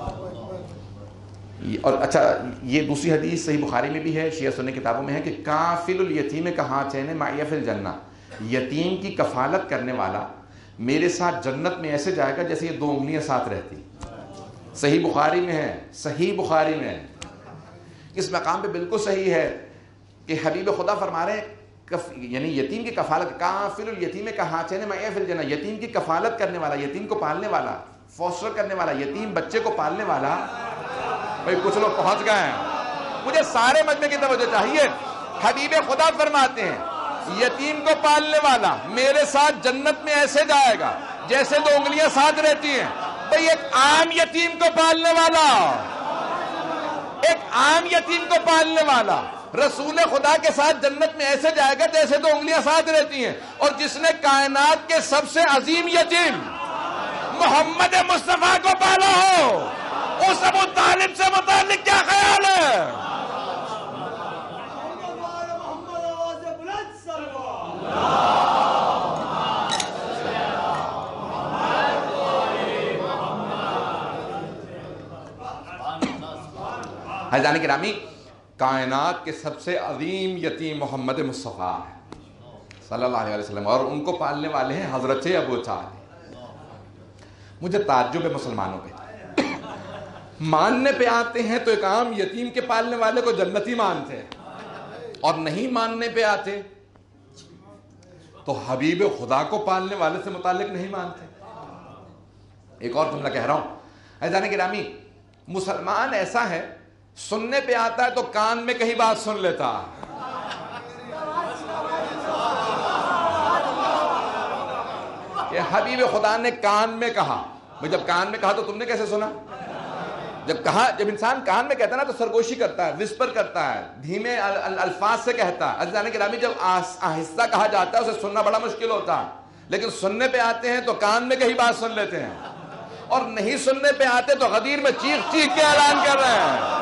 اور اچھا یہ دوسری حدیث صحیح بخاری میں بھی ہے، شیعہ سنی کتابوں میں ہے کہ کافل الیتیم کہاتین معی فی الجنہ، یتیم کی کفالت کرنے والا میرے ساتھ جنت میں ایسے جائے گا جیسے یہ 2 انگلیاں ساتھ رہتی. صحیح بخاری میں ہے، صحیح بخاری میں ہے. اس مقام پہ بالکل صحیح ہے کہ حبیب خدا فرما رہے ہیں یعنی یتیم کی کفالت، کافل الیتیم کہاتین معی فی الجنہ، یتیم کی کفالت کرنے والا، یتیم کو پالنے والا، فوسٹر کرنے والا، یتیم بچے کو پالنے والا. بھئی کچھ لوگ پہنچ گئے ہیں، مجھے سارے مجمع کی توجہ چاہیے. حبیب خدا فرماتے ہیں یتیم کو پالنے والا میرے ساتھ جنت میں ایسے جائے گا جیسے 2 انگلیاں ساتھ رہتی ہیں. بھئی ایک عام یتیم کو پالنے والا، ایک عام یتیم کو پالنے والا رسول خدا کے ساتھ جنت میں ایسے جائے گا جیسے 2 انگلیاں ساتھ رہتی ہیں. اور جس نے کائنات کے سب سے عظیم یتیم محمد مصطفیٰ کو پالا ہو، اس ابو طالب سے متعلق کیا خیال ہے؟ حضران گرامی کائنات کے سب سے عظیم یتیم محمد مصطفیٰ صلی اللہ علیہ وسلم، اور ان کو پالنے والے ہیں حضرت ابو طالب. مجھے تعجب ہے مسلمانوں پہ، ماننے پہ آتے ہیں تو ایک عام یتیم کے پالنے والے کو جنتی مانتے ہیں، اور نہیں ماننے پہ آتے تو حبیب خدا کو پالنے والے سے متعلق نہیں مانتے. ایک اور جملہ کہہ رہا ہوں. عزیزان گرامی مسلمان ایسا ہے، سننے پہ آتا ہے تو کان میں کہیں بات سن لیتا ہے. کہ حبیب خدا نے کان میں کہا. جب کان میں کہا تو تم نے کیسے سنا؟ جب انسان کان میں کہتا ہے نا تو سرگوشی کرتا ہے، وسپر کرتا ہے، دھیمے الفاظ سے کہتا ہے. عزیزان گرامی جب آہستہ کہا جاتا ہے اسے سننا بڑا مشکل ہوتا ہے، لیکن سننے پہ آتے ہیں تو کان میں کہیں بات سن لیتے ہیں، اور نہیں سننے پہ آتے تو غدیر میں چیخ چیخ کے اعلان کر رہے ہیں.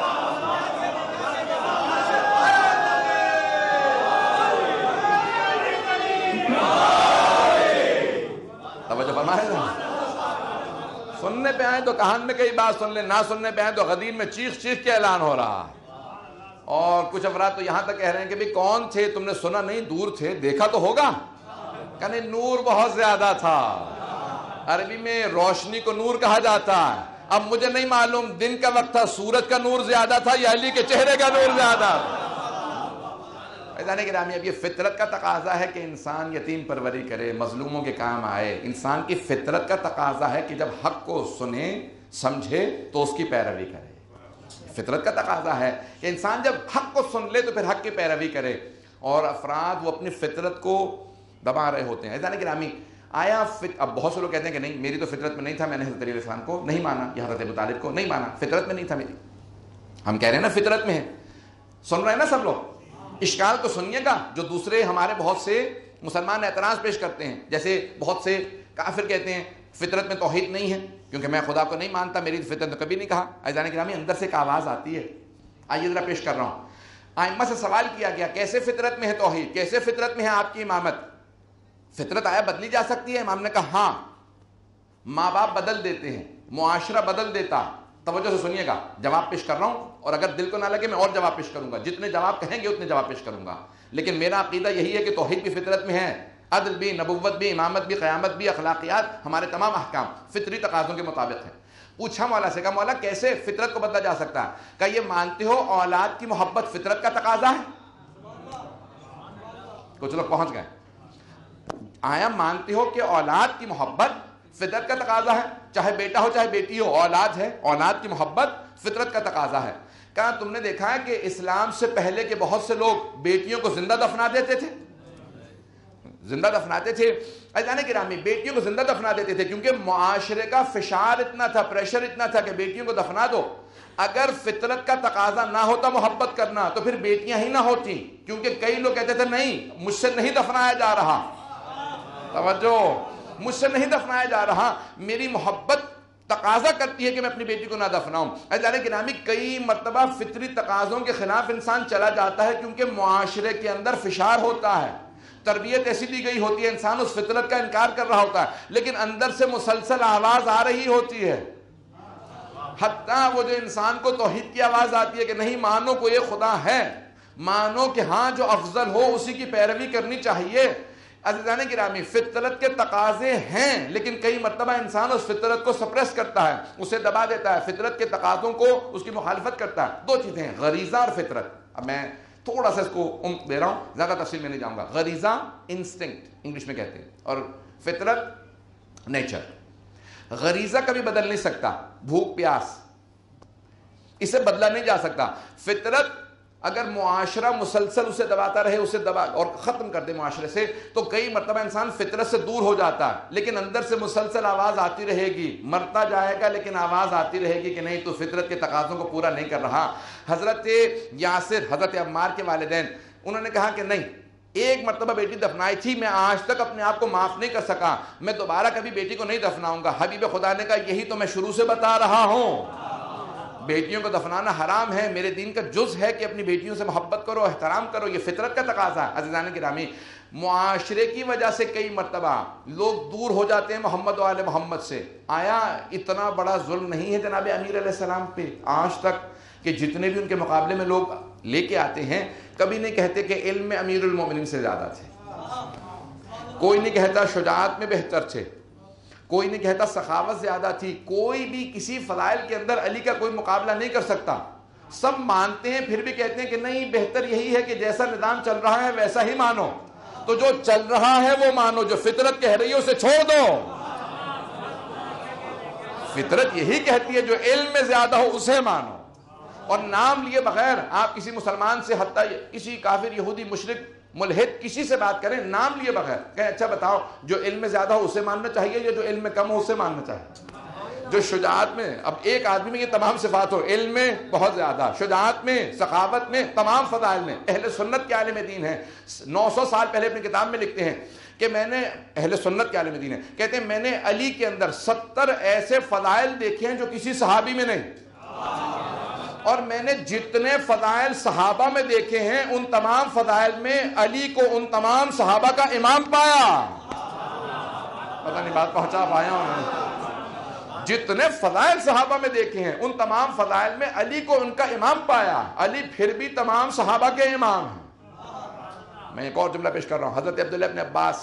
توجہ فرمائے نا، سننے پہ آئیں تو کان میں کئی بات سن لیں، نہ سننے پہ آئیں تو غدیر میں چیخ چیخ کے اعلان ہو رہا. اور کچھ افراد تو یہاں تک کہہ رہے ہیں کہ بھی کون تھے، تم نے سنا نہیں، دور تھے، دیکھا تو ہوگا. کہنے نور بہت زیادہ تھا، عربی میں روشنی کو نور کہا جاتا ہے. اب مجھے نہیں معلوم دن کا وقت تھا سورج کا نور زیادہ تھا یا علی کے چہرے کا نور زیادہ تھا. عزیزان گرامی اب یہ فطرت کا تقاضا ہے کہ انسان یتیم پروری کرے، مظلوموں کے کام آئے. انسان کی فطرت کا تقاضا ہے کہ جب حق کو سنے سمجھے تو اس کی پیروی کرے. فطرت کا تقاضا ہے کہ انسان جب حق کو سن لے تو پھر حق کی پیروی کرے. اور افراد وہ اپنی فطرت کو دبا رہے ہوتے ہیں. عزیزان گرامی آیا اب بہت سے لوگ کہتے ہیں کہ نہیں میری تو فطرت میں نہیں تھا، میں نے حضرت علیہ السلام کو نہیں مانا یا حضرت ابو طالب کو نہیں مانا، فطرت میں نہیں تھا میری. ہم کہہ رہے ہیں نا فطرت میں ہے. سن رہے ہیں نا سب لوگ؟ اشکال کو سنیے گا جو دوسرے ہمارے بہت سے مسلمان اعتراض پیش کرتے ہیں. جیسے بہت سے کافر کہتے ہیں فطرت میں توحید نہیں ہے کیونکہ میں خدا کو نہیں مانتا, میری فطرت نے کبھی نہیں کہا. عزیزان گرامی, اندر سے ایک آواز آتی ہے. آئیے ذرا پیش کر رہا ہوں. ائمہ سے سوال کیا گیا کیسے فطرت میں ہے توحید, کیسے فطرت میں ہے آپ کی امامت, فطرت آیا بدلی جا سکتی ہے؟ امام نے کہا ہاں, ماں باپ بدل دیتے ہیں, معاشرہ بدل دیتا. توجہ سے سنیے گا, جواب پیش کر رہا ہوں, اور اگر دل کو نہ لگے میں اور جواب پیش کروں گا, جتنے جواب کہیں گے اتنے جواب پیش کروں گا. لیکن میرا عقیدہ یہی ہے کہ توحید بھی فطرت میں ہے, عدل بھی, نبوت بھی, امامت بھی, قیامت بھی, اخلاقیات, ہمارے تمام احکام فطری تقاضوں کے مطابق ہیں. پوچھا مولا سے, کہا مولا کیسے فطرت کو بدلا جا سکتا ہے؟ کہا یہ مانتے ہو اولاد کی محبت فطرت کا تقاضا ہے؟ کچھ لوگ پہنچ گئے. آیا مانتے ہو کہ اولاد کی محبت فطرت کا تقاضا ہے؟ چاہے بیٹا ہو چاہے بیٹی ہو, اولاد ہے, اولاد کی محبت فطرت کا تقاضا ہے. کہا تم نے دیکھا ہے کہ اسلام سے پہلے کے بہت سے لوگ بیٹیوں کو زندہ دفنا دیتے تھے, زندہ دفناتے تھے. عزیزان گرامی, بیٹیوں کو زندہ دفنا دیتے تھے کیونکہ معاشرے کا فشار اتنا تھا, پریشر اتنا تھا کہ بیٹیوں کو دفنا دو. اگر فطرت کا تقاضا نہ ہوتا محبت کرنا تو پھر بیٹیاں ہی نہ ہوتی, کیونکہ کئی لوگ کہتے تھے نہیں مجھ سے نہیں دفنایا جا رہا, توجہ, مجھ سے نہیں دفنایا جا رہا, میری محبت تقاضا کرتی ہے کہ میں اپنی بیٹی کو نہ دفناؤں. عزیزان گرامی, کئی مرتبہ فطری تقاضوں کے خلاف انسان چلا جاتا ہے کیونکہ معاشرے کے اندر فشار ہوتا ہے, تربیت ایسی دی گئی ہوتی ہے, انسان اس فطرت کا انکار کر رہا ہوتا ہے, لیکن اندر سے مسلسل آواز آ رہی ہوتی ہے. حتیٰ وہ جو انسان کو توحید کی آواز آتی ہے کہ نہیں مانو کوئی خدا ہے, مانو کہ ہاں جو افضل ہو اسی کی پیروی کرنی چاہیے. عزیزان گرامی, فطرت کے تقاضے ہیں لیکن کئی مرتبہ انسان اس فطرت کو سپریس کرتا ہے, اسے دبا دیتا ہے, فطرت کے تقاضوں کو اس کی مخالفت کرتا ہے. دو چیزیں ہیں, غریزہ اور فطرت. اب میں تھوڑا سا اس کو عمق دے رہا ہوں, زیادہ تفصیل میں نہیں جاؤں گا. غریزہ انسٹنکٹ انگلش میں کہتے ہیں, اور فطرت نیچر. غریزہ کبھی بدل نہیں سکتا, بھوک پیاس اسے بدلا نہیں جا سکتا. فطرت اگر معاشرہ مسلسل اسے دباتا رہے, اسے دبا اور ختم کر دے معاشرے سے, تو کئی مرتبہ انسان فطرت سے دور ہو جاتا ہے, لیکن اندر سے مسلسل آواز آتی رہے گی, مرتا جائے گا لیکن آواز آتی رہے گی کہ نہیں تو فطرت کے تقاضوں کو پورا نہیں کر رہا. حضرت یاسر, حضرت عمار کے والدین, انہوں نے کہا کہ نہیں, ایک مرتبہ بیٹی دفنائی تھی, میں آج تک اپنے آپ کو معاف نہیں کر سکا, میں دوبارہ کبھی بیٹی کو نہیں دفناؤں گا. حبیب خدا نے کہا یہی تو میں شروع سے بتا رہا ہوں, بیٹیوں کو دفنانا حرام ہے, میرے دین کا جز ہے کہ اپنی بیٹیوں سے محبت کرو, احترام کرو, یہ فطرت کا تقاضا ہے. عزیزان گرامی, معاشرے کی وجہ سے کئی مرتبہ لوگ دور ہو جاتے ہیں محمد و آل محمد سے. آیا اتنا بڑا ظلم نہیں ہے جناب امیر علیہ السلام پہ آج تک کہ جتنے بھی ان کے مقابلے میں لوگ لے کے آتے ہیں کبھی نہیں کہتے کہ علم میں امیر المومنین سے زیادہ تھے, کوئی نہیں کہتا شجاعت میں بہتر تھے, کوئی نہیں کہتا سخاوت زیادہ تھی, کوئی بھی کسی فضائل کے اندر علی کا کوئی مقابلہ نہیں کر سکتا. سب مانتے ہیں پھر بھی کہتے ہیں کہ نہیں بہتر یہی ہے کہ جیسا نظام چل رہا ہے ویسا ہی مانو. تو جو چل رہا ہے وہ مانو, جو فطرت کہہ رہی ہے اسے چھوڑ دو. فطرت یہی کہتی ہے جو علم میں زیادہ ہو اسے مانو, اور نام لیے بغیر آپ کسی مسلمان سے, حتیٰ کسی کافر یہودی مشرک ملحد کسی سے بات کریں نام لیے بغیر, کہیں اچھا بتاؤ جو علم میں زیادہ ہو اسے ماننا چاہیے یا جو علم میں کم ہو اسے ماننا چاہیے؟ جو شجاعت میں, اب ایک آدمی میں یہ تمام صفات ہو, علم میں بہت زیادہ, شجاعت میں, سخاوت میں, تمام فضائل میں, اہل سنت کے عالم دین ہیں, 900 سال پہلے اپنی کتاب میں لکھتے ہیں کہ میں نے, اہل سنت کے عالم دین ہیں, کہتے ہیں میں نے علی کے اندر 70 ایسے فضائل دیکھے ہیں جو کسی صحابی میں نہیں, اور میں نے جتنے فضائل صحابہ میں دیکھے ہیں ان تمام فضائل میں علی کو ان تمام صحابہ کا امام پایا. پتہ نہیں بات پہنچا پایا ہوں. جتنے فضائل صحابہ میں دیکھے ہیں ان تمام فضائل میں علی کو ان کا امام پایا, علی پھر بھی تمام صحابہ کے امام ہیں. میں ایک اور جملہ پیش کر رہا ہوں. حضرت عبداللہ ابن عباس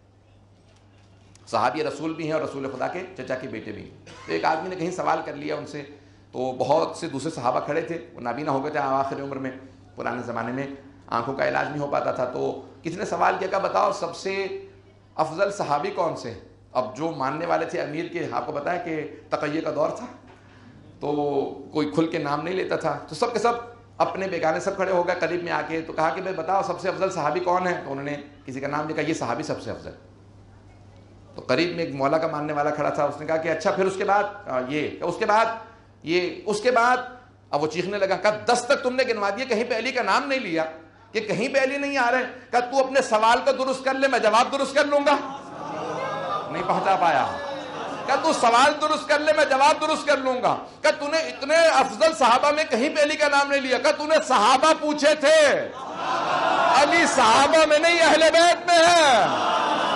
صحابی رسول بھی ہیں اور رسول خدا کے چچا کے بیٹے بھی ہیں. تو ایک آدمی نے کہیں سوال کر لیا ان سے, تو بہت سے دوسرے صحابہ کھڑے تھے, وہ نابینا ہو گئے تھے آخر عمر میں, پرانے زمانے میں آنکھوں کا علاج نہیں ہو پاتا تھا. تو کسی نے سوال کیا کہ بتاؤ سب سے افضل صحابی کون سے؟ اب جو ماننے والے تھے امیر کے, آپ کو پتا ہے کہ تقیہ کا دور تھا تو کوئی کھل کے نام نہیں لیتا تھا, تو سب کے سب اپنے بیگانے سب کھڑے ہو گئے قریب میں آ کے, تو کہا کہ بھائی بتاؤ سب سے افضل صحابی کون ہے؟ تو انہوں نے کسی کا نام لکھا, یہ صحابی سب سے افضل. تو قریب میں ایک مولا کا ماننے والا کھڑا تھا, اس نے کہا کہ اچھا پھر اس کے بعد یہ, اس کے بعد یہ, اس کے بعد, اب وہ چیخنے لگا, کہا 10 تک تم نے گنوا دیے, کہیں پہ علی کا نام نہیں لیا. کہ کہیں پہ علی نہیں آ رہے. کہ تو اپنے سوال کو درست کر لے, میں جواب درست کر لوں گا. نہیں پہنچا پایا. کہ تو سوال درست کر لے, میں جواب درست کر لوں گا. کہ تو نے اتنے افضل صحابہ میں کہیں پہ علی کا نام نہیں لیا. کہ تو نے صحابہ پوچھے تھے, علی صحابہ میں نہیں اہل بیت میں ہے.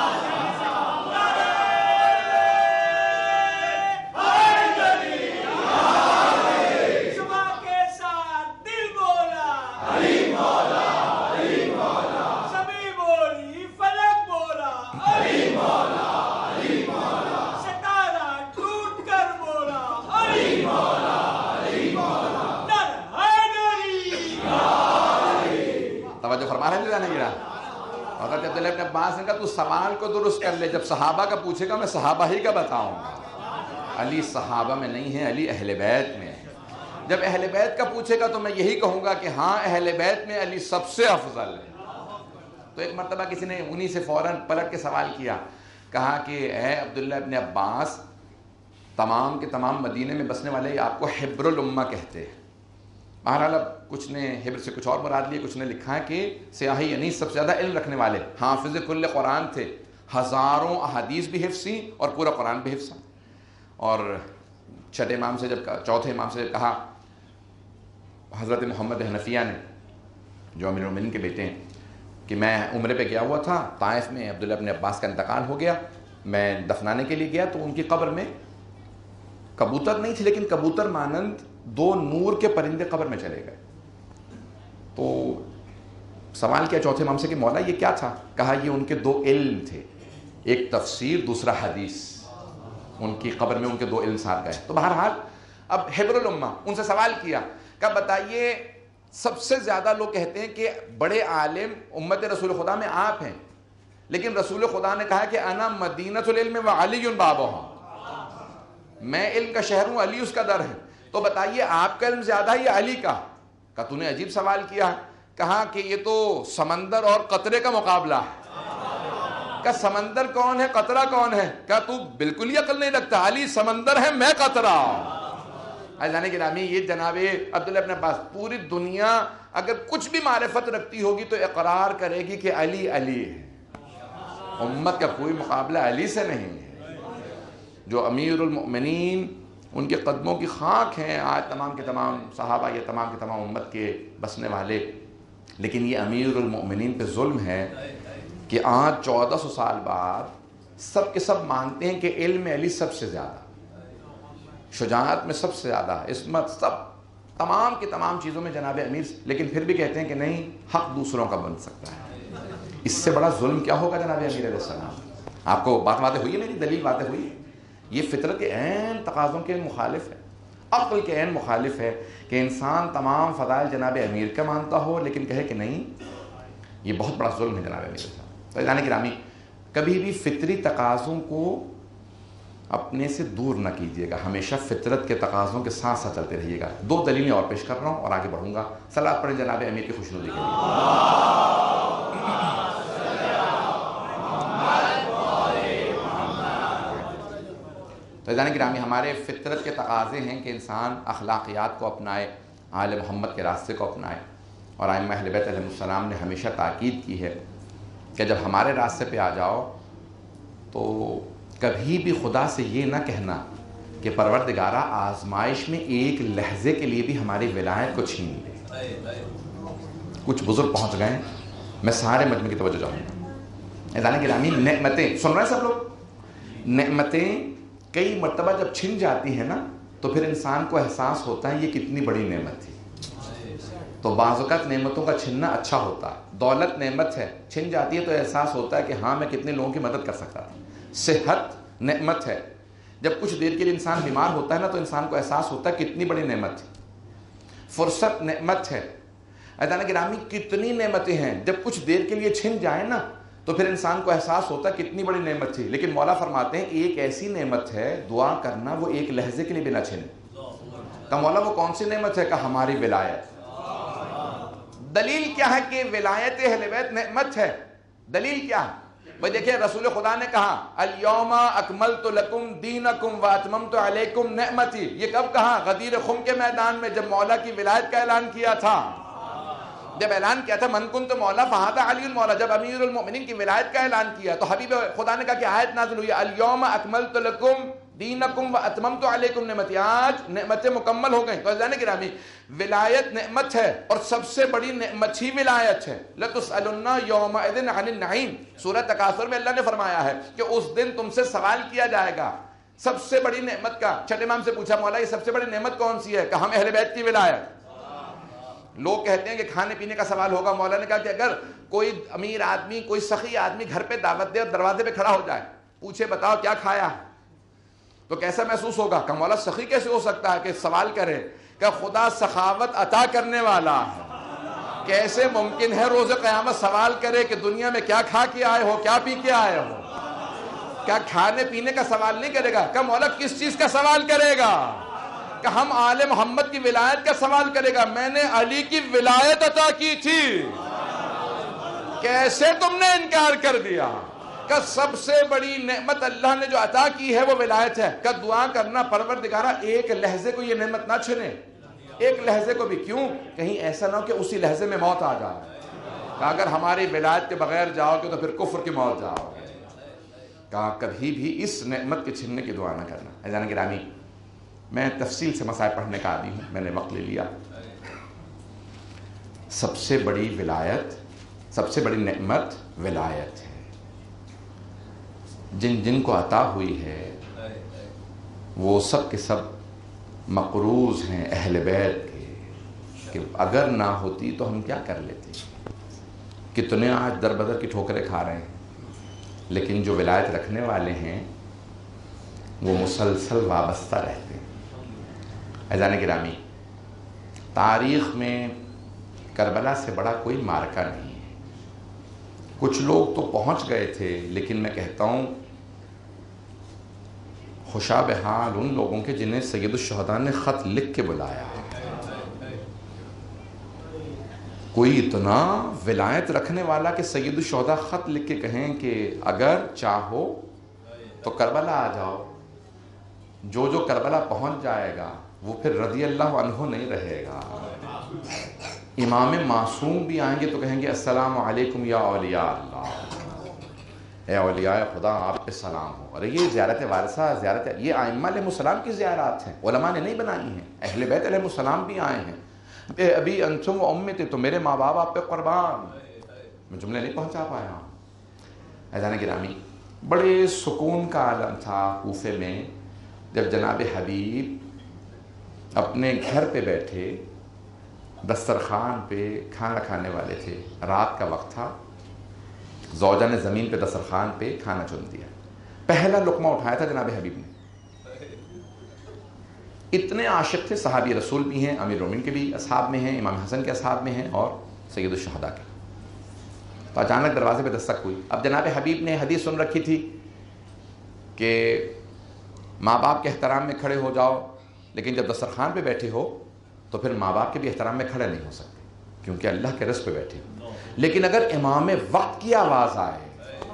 حضرت عبداللہ ابن عباس نے کہا تو سوال کو درست کر لے, جب صحابہ کا پوچھے گا میں صحابہ ہی کا بتاؤں گا. علی صحابہ میں نہیں ہے, علی اہل بیت میں ہے. جب اہل بیت کا پوچھے گا تو میں یہی کہوں گا کہ ہاں اہل بیت میں علی سب سے افضل ہے. تو ایک مرتبہ کسی نے انہی سے فوراً پلٹ کے سوال کیا, کہا کہ اے عبداللہ ابن عباس, تمام کے تمام مدینے میں بسنے والے آپ کو حبر الامہ کہتے ہیں. بہرحال اب کچھ نے حبر سے کچھ اور مراد لیے, کچھ نے لکھا ہے کہ سیاہی یعنی سب سے زیادہ علم رکھنے والے, حافظ کل قرآن تھے, ہزاروں احادیث بھی حفظ تھیں اور پورا قرآن بھی حفظ. اور چوتھے امام سے جب کہا حضرت محمد حنفیہ نے, جو امیر المومنین کے بیٹے ہیں, کہ میں عمرے پہ گیا ہوا تھا طائف میں, عبداللہ ابن عباس کا انتقال ہو گیا, میں دفنانے کے لیے گیا تو ان کی قبر میں کبوتر نہیں تھے, لیکن کبوتر مانند دو نور کے پرندے قبر میں چلے گئے. تو سوال کیا چوتھے امام سے کہ مولا یہ کیا تھا؟ کہا یہ ان کے دو علم تھے, ایک تفسیر دوسرا حدیث. ان کی قبر میں ان کے دو علم ساتھ گئے. تو بہرحال اب حبر الامہ ان سے سوال کیا کہ بتائیے سب سے زیادہ لوگ کہتے ہیں کہ بڑے عالم امت رسول خدا میں آپ ہیں, لیکن رسول خدا نے کہا کہ انا مدینۃ العلم وعلی بابہا, میں علم کا شہر ہوں, علی اس کا در ہے. تو بتائیے آپ کا علم زیادہ ہے یا علی کا؟ کہ تو نے عجیب سوال کیا. کہا کہ یہ تو سمندر اور قطرے کا مقابلہ ہے. کہ سمندر کون ہے, قطرہ کون ہے؟ کہ تو بالکل ہی عقل نہیں رکھتا, علی سمندر ہے, میں قطرہ. عزیزان گرامی, یہ جناب عبداللہ ابن عباس, پوری دنیا اگر کچھ بھی معرفت رکھتی ہوگی تو اقرار کرے گی کہ علی علی ہے. امت کا کوئی مقابلہ علی سے نہیں ہے, جو امیر المؤمنین ان کے قدموں کی خاک ہیں آج تمام کے تمام صحابہ یا تمام کے تمام امت کے بسنے والے. لیکن یہ امیر المؤمنین پہ ظلم ہے کہ آج 1400 سال بعد سب کے سب مانتے ہیں کہ علم میں علی سب سے زیادہ, شجاعت میں سب سے زیادہ, عصمت, سب تمام کے تمام چیزوں میں جناب امیر, لیکن پھر بھی کہتے ہیں کہ نہیں حق دوسروں کا بن سکتا ہے. اس سے بڑا ظلم کیا ہوگا جناب امیر علیہ السلام؟ آپ کو بات واضح ہوئی ہے, میری دلیل واضح ہوئی ہے. یہ فطرت کے عین تقاضوں کے مخالف ہے, عقل کے عین مخالف ہے کہ انسان تمام فضائل جناب امیر کا مانتا ہو لیکن کہے کہ نہیں, یہ بہت بڑا ظلم ہے جناب امیر صاحب. تو عزیزان گرامی, کبھی بھی فطری تقاضوں کو اپنے سے دور نہ کیجیے گا, ہمیشہ فطرت کے تقاضوں کے ساتھ ساتھ چلتے رہیے گا. دو دلیلیں اور پیش کر رہا ہوں اور آگے بڑھوں گا. صلوات پڑھیں جناب امیر کی خوشنودی کے لیے. تو عزیزان گرامی, ہمارے فطرت کے تقاضے ہیں کہ انسان اخلاقیات کو اپنائے, آل محمد کے راستے کو اپنائے. اور ائمہ اہل بیت علیہم السلام نے ہمیشہ تاکید کی ہے کہ جب ہمارے راستے پہ آ جاؤ تو کبھی بھی خدا سے یہ نہ کہنا کہ پروردگارہ آزمائش میں ایک لحظے کے لیے بھی ہماری ولایت کو چھین لے. کچھ بزرگ پہنچ گئے, میں سارے مجمع کی توجہ چاہوں گا. عزیزان گرامی, نعمتیں سن رہے ہیں سب لوگ, نعمتیں کئی مرتبہ جب چھن جاتی ہیں نا تو پھر انسان کو احساس ہوتا ہے یہ کتنی بڑی نعمت تھی. تو بعض اوقات نعمتوں کا چھننا اچھا ہوتا ہے. دولت نعمت ہے, چھن جاتی ہے تو احساس ہوتا ہے کہ ہاں میں کتنے لوگوں کی مدد کر سکتا تھا. صحت نعمت ہے, جب کچھ دیر کے لیے انسان بیمار ہوتا ہے نا تو انسان کو احساس ہوتا ہے کتنی بڑی نعمت تھی. فرصت نعمت ہے. عزیزان گرامی, کتنی نعمتیں ہیں, جب کچھ دیر کے لیے چھن جائیں نا تو پھر انسان کو احساس ہوتا ہے کتنی بڑی نعمت تھی. لیکن مولا فرماتے ہیں ایک ایسی نعمت ہے دعا کرنا وہ ایک لحظے کے لیے بھی نہ چھنے. تو مولا وہ کون سی نعمت ہے؟ کہ ہماری ولایت. دلیل کیا ہے کہ ولایت اہل بیت نعمت ہے؟ دلیل کیا ہے بھائی؟ دیکھیں رسول خدا نے کہا الیوم اکملت لکم دینکم واتممت علیکم نعمتی. یہ کب کہا؟ غدیر خم کے میدان میں جب مولا کی ولایت کا اعلان کیا تھا. جب اعلان کیا تھا من کنت مولا فہذا علی المولا، جب امیر المؤمنین کی ولایت کا اعلان کیا تو حبیب خدا نے کہا کہ آیت نازل ہوئی الیوم اکملت لکم دینکم و اتممت علیکم نعمتی، آج نعمتیں مکمل ہو گئیں۔ تو عزیزان گرامی، ولایت نعمت ہے اور سب سے بڑی نعمت ہی ولایت ہے۔ لَتُسْأَلُنَّ يَوْمَئِذٍ عَنِ النَّعِيمِ، سورہ تکاثر میں اللہ نے فرمایا ہے کہ اس دن تم سے سوال کیا جائے گا سب سے بڑی نعمت کا۔ چھٹے امام سے پوچھا مولا یہ سب سے بڑی نعمت کون سی ہے؟ کہا ہم اہل بیت کی ولایت۔ لوگ کہتے ہیں کہ کھانے پینے کا سوال ہوگا، مولا نے کہا کہ اگر کوئی امیر آدمی، کوئی سخی آدمی گھر پہ دعوت دے اور دروازے پہ کھڑا ہو جائے، پوچھے بتاؤ کیا کھایا تو کیسا محسوس ہوگا؟ کہ مولا سخی کیسے ہو سکتا ہے کہ سوال کرے؟ کہ خدا سخاوت عطا کرنے والا ہے، کیسے ممکن ہے روز قیامت سوال کرے کہ دنیا میں کیا کھا کے آئے ہو، کیا پی کے آئے ہو؟ کیا کھانے پینے کا سوال نہیں کرے گا؟ کہ مولا کس چیز کا سوال کرے گا؟ کہ ہم آل محمد کی ولایت کا سوال کرے گا، میں نے علی کی ولایت عطا کی تھی، کیسے تم نے انکار کر دیا؟ کہ سب سے بڑی نعمت اللہ نے جو عطا کی ہے وہ ولایت ہے۔ کہ دعا کرنا پروردگارہ ایک لحظے کو یہ نعمت نہ چھنے، ایک لحظے کو بھی، کیوں؟ کہیں ایسا نہ ہو کہ اسی لحظے میں موت آ جائے۔ کہ اگر ہماری ولایت کے بغیر جاؤ گے تو پھر کفر کی موت جاؤ گے۔ کہ کبھی بھی اس نعمت کے چھننے کی دعا نہ کرنا۔ عزیزان گرامی، میں تفصیل سے مسائل پڑھنے کا عادی ہوں، میں نے وقت لے لیا۔ سب سے بڑی ولایت، سب سے بڑی نعمت ولایت ہے۔ جن جن کو عطا ہوئی ہے وہ سب کے سب مقروض ہیں اہل بیت کے، کہ اگر نہ ہوتی تو ہم کیا کر لیتے۔ کتنے آج در بدر کی ٹھوکریں کھا رہے ہیں، لیکن جو ولایت رکھنے والے ہیں وہ مسلسل وابستہ رہتے ہیں۔ عزیزان گرامی، تاریخ میں کربلا سے بڑا کوئی مارکہ نہیں ہے۔ کچھ لوگ تو پہنچ گئے تھے، لیکن میں کہتا ہوں خوشا بحال ان لوگوں کے جنہیں سید الشہداء نے خط لکھ کے بلایا ہے۔ کوئی اتنا ولایت رکھنے والا کہ سید الشہداء خط لکھ کے کہیں کہ اگر چاہو تو کربلا آ جاؤ، جو جو کربلا پہنچ جائے گا وہ پھر رضی اللہ عنہ نہیں رہے گا۔ امام معصوم بھی آئیں گے تو کہیں گے السلام علیکم یا اولیاء اللہ، اے اولیاء خدا آپ پہ سلام ہو۔ اور یہ زیارت وارثہ، زیارت یہ ائمہ علیہ السلام کی زیارات ہیں، علماء نے نہیں بنائی ہیں، اہل بیت علیہ السلام بھی آئے ہیں۔ اے ابی انتم و امتی، تو میرے ماں باپ آپ پہ قربان۔ میں جملے نہیں پہنچا پایا۔ عزیزان گرامی، بڑے سکون کا عالم تھا کوفے میں جب جناب حبیب اپنے گھر پہ بیٹھے دسترخوان پہ کھانا کھانے والے تھے، رات کا وقت تھا، زوجہ نے زمین پہ دسترخوان پہ کھانا چن دیا، پہلا لقمہ اٹھایا تھا جناب حبیب نے۔ اتنے عاشق تھے، صحابی رسول بھی ہیں، امیر المومنین کے بھی اصحاب میں ہیں، امام حسن کے اصحاب میں ہیں اور سید الشہداء کے۔ تو اچانک دروازے پہ دستک ہوئی۔ اب جناب حبیب نے حدیث سن رکھی تھی کہ ماں باپ کے احترام میں کھڑے ہو جاؤ، لیکن جب دسترخوان پہ بیٹھے ہو تو پھر ماں باپ کے بھی احترام میں کھڑے نہیں ہو سکتے، کیونکہ اللہ کے رزق پہ بیٹھے ہو۔ لیکن اگر امام وقت کی آواز آئے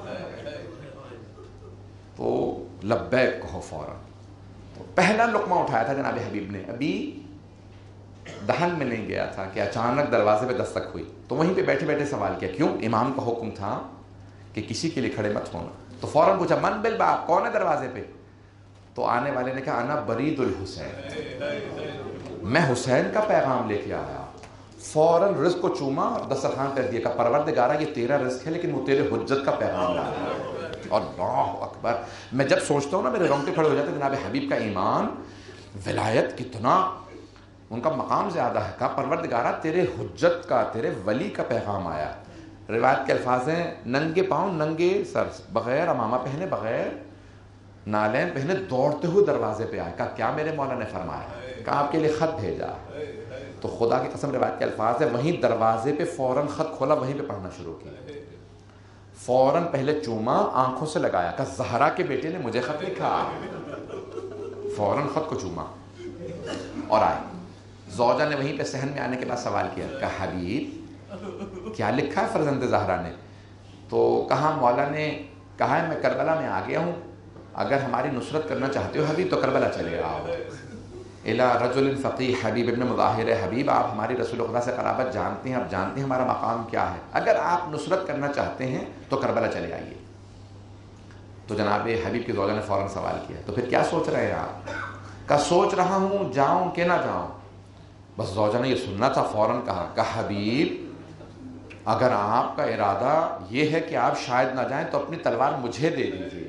تو لبیک کہو فوراً۔ تو پہلا لقمہ اٹھایا تھا جناب حبیب نے، ابھی دہن میں نہیں گیا تھا کہ اچانک دروازے پہ دستک ہوئی، تو وہیں پہ بیٹھے بیٹھے سوال کیا، کیوں؟ امام کا حکم تھا کہ کسی کے لیے کھڑے مت ہونا۔ تو فوراً پوچھا من بالباب، کون ہے دروازے پہ؟ تو آنے والے نے کہا انا برید الحسین، میں حسین کا پیغام لے کے آیا۔ فوراً رزق کو چوما اور دسترخوان کر دیا کہ پروردگارہ یہ تیرا رزق ہے لیکن وہ تیرے حجت کا پیغام لایا۔ اللہ اکبر! میں جب سوچتا ہوں نا میرے رونگٹے کھڑے ہو جاتے ہیں۔ جناب حبیب کا ایمان، ولایت کتنا ان کا مقام زیادہ ہے، کہا پروردگارہ تیرے حجت کا، تیرے ولی کا پیغام آیا۔ روایت کے الفاظ ہیں ننگے پاؤں ننگے سر، بغیر امامہ پہنے، بغیر نالین پہنے، دوڑتے ہوئے دروازے پہ آئے۔ کہا کیا میرے مولا نے فرمایا؟ کہا آپ کے لیے خط بھیجا۔ تو خدا کی قسم روایت کے الفاظ ہے وہیں دروازے پہ فوراً خط کھولا، وہیں پہ پڑھنا شروع کیا۔ فوراً پہلے چوما، آنکھوں سے لگایا، کہا زہرا کے بیٹے نے مجھے خط لکھا۔ فوراً خط کو چوما اور آئے۔ زوجہ نے وہیں پہ صحن میں آنے کے بعد سوال کیا، کہا حبیب کیا لکھا ہے فرزند زہرا نے؟ تو کہا مولا نے کہا ہے میں کربلا میں آ گیا ہوں، اگر ہماری نصرت کرنا چاہتے ہو حبیب تو کربلا چلے آؤ۔ الی رجل فقیہ حبیب ابن مظاہر، حبیب آپ ہماری رسول خدا سے قرابت جانتے ہیں، آپ جانتے ہیں ہمارا مقام کیا ہے، اگر آپ نصرت کرنا چاہتے ہیں تو کربلا چلے آئیے۔ تو جناب حبیب کی زوجہ نے فوراً سوال کیا تو پھر کیا سوچ رہے ہیں آپ؟ کہا سوچ رہا ہوں جاؤں کہ نہ جاؤں۔ بس زوجہ نے یہ سننا تھا، فوراً کہا حبیب اگر آپ کا ارادہ یہ ہے کہ آپ شاید نہ جائیں تو اپنی تلوار مجھے دے دیجیے۔